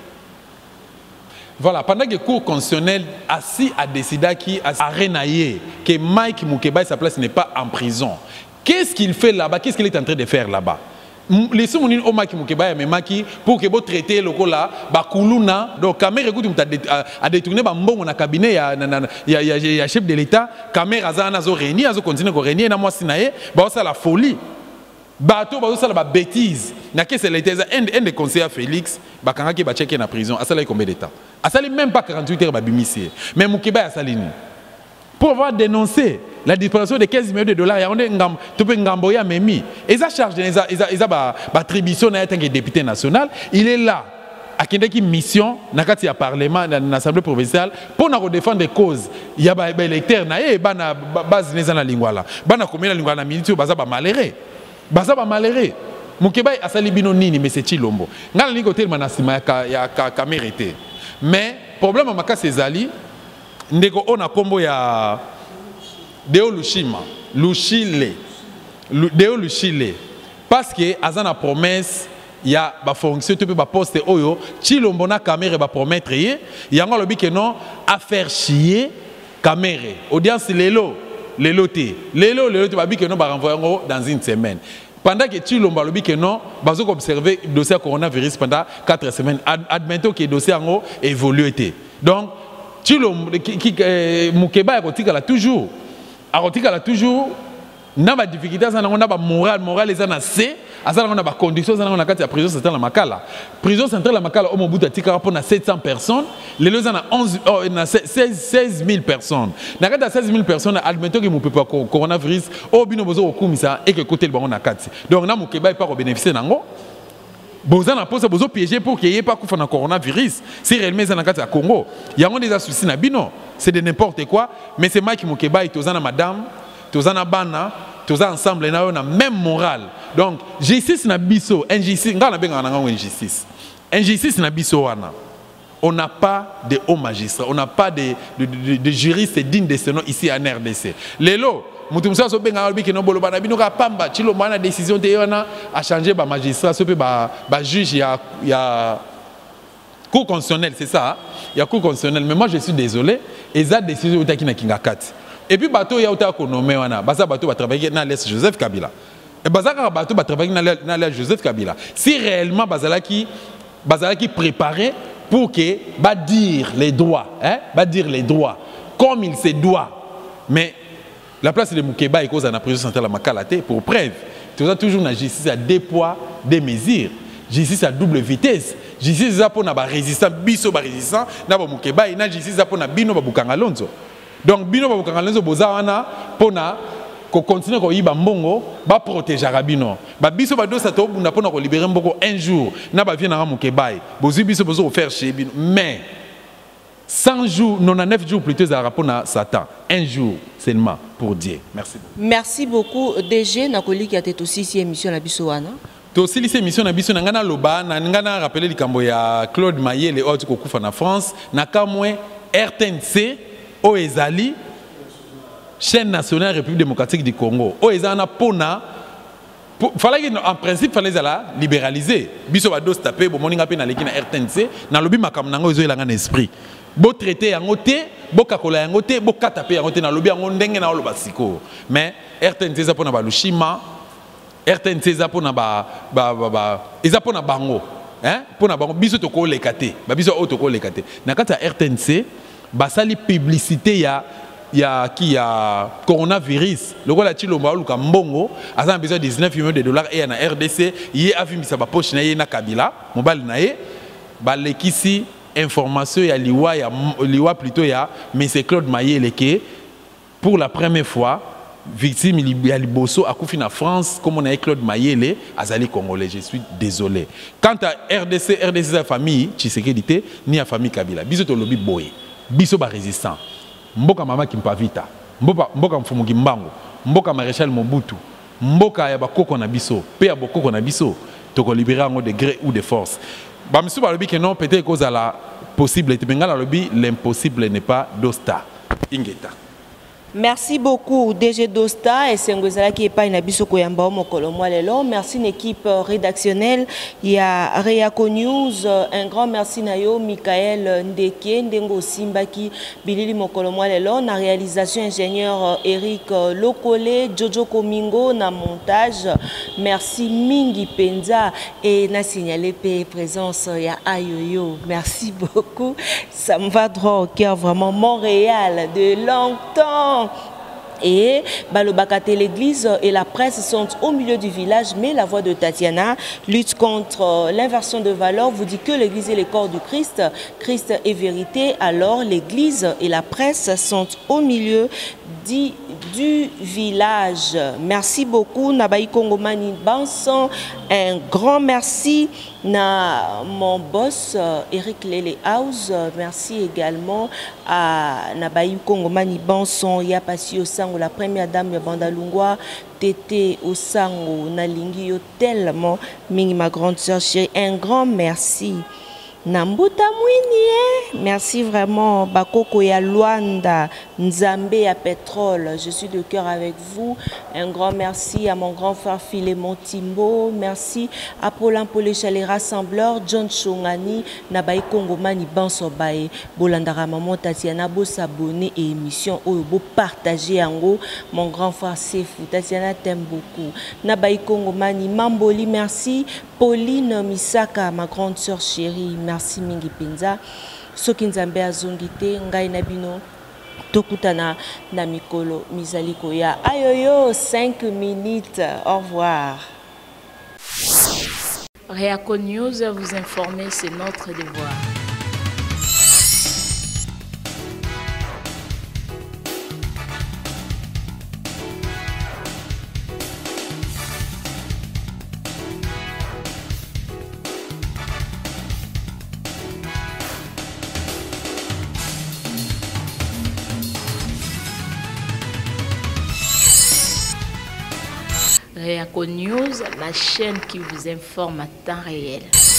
voilà, pendant que le cour constitutionnel assis a décidé qui a renaillé que Mike Mukebai sa place n'est pas en prison. Qu'est-ce qu'il fait là-bas? Qu'est-ce qu'il est en train de faire là-bas? Les sous-mounines au Maki Mukebai mais Maki pour que vous traitez le là ba kuluna donc caméra écoute a détourné ba mbongo na cabinet ya ya ya chef de l'état caméra za na zo réunir azo continuer ko réunir na moi sinaye ba ça la folie bateau ba ça la bêtise na que c'est l'état un un des conseillers Félix ba kanga ki ba checker na prison a ça là combien de temps a ça même pas quarante-huit heures ba bimissier mais Mukebai a salini pour avoir dénoncé la disparition de quinze millions de dollars, il y a un peu de Ngamboya Memi. Et ça charge, il y a une attribution en tant que député national. Il est là, à une mission, dans le Parlement, dans l'Assemblée provinciale, pour nous défendre des causes. Il y a des électeurs, il y a des bases de la lingua. Il y a des lingua na militaire, il y a des malheureux. Il y a des malheureux. Mukebai a sali bino nini, mais c'est Tshilombo. Il y a des côtés de Manasima, il y a des mérité. Mais le problème, c'est que ndeko on a combo ya Deo Lushima, Lushile, Deo Lushile, parce que azana promesse il y a ba fonction tu peux ba poste oyo Tshilombo na caméra ba promettre yé y a ngolo bi que non à faire chier caméra audience lelo lelo té lelo lelo tu ba bi que non ba renvoyer dans une semaine pendant que Tshilombo lobi que non bazo observer dossier coronavirus pendant quatre semaines admettons que dossier en évolué té donc Tshilombo qui Mukebai a toujours a toujours na ba difficulté ça na ba moral moral les ana c asa na ba conditions ça na kati ya prison centrale la Makala prison centrale la Makala au Mobutu atika pour na sept cents personnes les les ana onze na seize mille personnes na kati ya seize mille personnes admettons que mu peut pas coronavirus au bino bozo okumisa et que côté le bango na kati donc na Mukebai pas bénéficier nango Boza na pose bozo piéger pour qu'il y ait pas de coronavirus. Si réellement c'est dans le Congo, il y a des soucis na bino, c'est de n'importe quoi. Mais c'est Mike Mukebai, tozana madame, tozana bana, tous ensemble na na même morale. Donc justice na biso, injustice ngana benga na injustice. Injustice na biso wana. On n'a pas de hauts magistrats, on n'a pas de, de, de, de juristes dignes de ce nom ici en R D C. Lelo, mutumsa so benga albi ke no bolo bana bino ka pamba, chilo mana décision te yona a changer ba magistrat, so pe ba ba juge ya ya cour constitutionnelle, c'est ça. Il y a cour constitutionnelle, mais moi je suis désolé, et ça décision utaki na kinga kat. Et puis bateau ya uta ko nomé wana, basa bateau va travailler na l'Est Joseph Kabila. Et basa ka bateau va travailler na l'Est Joseph Kabila. Si réellement bazalaki bazalaki préparé pour que va dire les droits, hein, va dire les droits comme il se doit. Mais la place de Moukeba est cause à la prison centrale à Makalate pour preuve. Tu as toujours la justice à deux poids, deux mesures. Justice à double vitesse. Justice à pour na ba résistant, biso ba résistant, na ba Moukeba et na justice à pour na bino ba Bukangalonzo. Donc bino ba Bukangalonzo bozawana pour na ko continuer ko yiba mbongo ba protéger rabino ba biso ba dosa to bunda pona ko libérer mboko un jour na ba vient na Moukeba bozu biso bozo faire chez bino mais cent jours quatre-vingt-dix-neuf jours plus tard rapport na Satan un jour seulement pour Dieu. Merci beaucoup. Merci beaucoup D G Nakoli qui a été aussi ici émission na biso wana to aussi ici émission na biso na ngana loba na ngana rappeler likambo ya Claude Maye le autres ko kufa na France na kamwe R T N C o ezali chaîne nationale République démocratique du Congo. O ezana pona fallait en principe fallait la libéraliser. Biso ba dos taper bo moninga pe na leki na R T N C na lobi makam nango ezo elanga na esprit. Bo traité yango te, bo kakola yango te, bo katape yango te na lobi yango ndenge na oloba siko. Mais R T N C za pona ba lushima, R T N C za pona ba ba ba eza pona bango. Hein? Pona bango biso to ko lekate. Ba biso o to ko lekate. Na kata R T N C ba sali publicité ya il y a qui a coronavirus le roi la chilomba luka mbongo a besoin de dix-neuf millions de dollars et na R D C il a vu sa poche na na Kabila mobile na ye ba lekisi information ya liwa ya liwa plutôt ya mais c'est Claude Maye leke pour la première fois victime ya liboso a kufi na France comme on a Claude Maye le azali congolais je suis désolé quant à R D C R D C sa famille Tshisekedi ni a famille Kabila biso to lobi boye biso ba résistant mboka mama kimpavita mboka mboka mfumu kimbango mboka maréchal Mobutu mboka ya bakoko na biso pe ya bokoko na biso toko libérer en de gré ou de force ba misu ba lobi que non peut-être cause à la possible et bengala lobi l'impossible n'est pas d'osta ingeta. Merci beaucoup D G Dosta et Sengozala qui est pas une biso koyamba mokolo lelo. Merci l'équipe rédactionnelle. Il y a Reako News. Un grand merci Nayo Michael Ndeke Ndengo Simba qui bilili mokolo lelo. Na réalisation ingénieur Eric Lokole, Jojo Komingo na montage. Merci Mingi Penza et na signalé pe présence ya Ayoyo. Merci beaucoup. Ça me va droit au cœur vraiment Montréal de longtemps. Et Balobakate, l'église et la presse sont au milieu du village, mais la voix de Tatiana lutte contre l'inversion de valeurs, vous dit que l'église est le corps du Christ, Christ est vérité, alors l'église et la presse sont au milieu du, du village. Merci beaucoup, Nabaï Kongomani Banson, un grand merci na mon boss Eric Lele House, merci également à Nabaï Kongomani Banson, Yapasi Osango, la première dame de Bandalungwa, Tété Osango, Nalingi tellement, Mingi ma grande soeur chérie, un grand merci. Nambuta Mouinie, merci vraiment. Bakoko ya Luanda, Nzambe ya Pétrole, je suis de cœur avec vous. Un grand merci à mon grand frère Philémon Timbo. Merci à Paulin Polécha, les rassembleurs, John Chongani, Nabaï Kongomani Bansobaye, Bolandara Maman Tatiana, Bo s'abonner et émission, oh, Bo partager en haut. Mon grand frère Sefou, Tatiana t'aime beaucoup. Nabaï Kongomani Mamboli, merci. Pauline Misaka, ma grande soeur chérie, merci Mingi Penza. Soki Nzambe azongite, ngai nabino, tokutana na mikolo mizaliko ya ayoyo, cinq minutes, au revoir. Reako News, vous informer, c'est notre devoir. Réaco News, la chaîne qui vous informe à temps réel.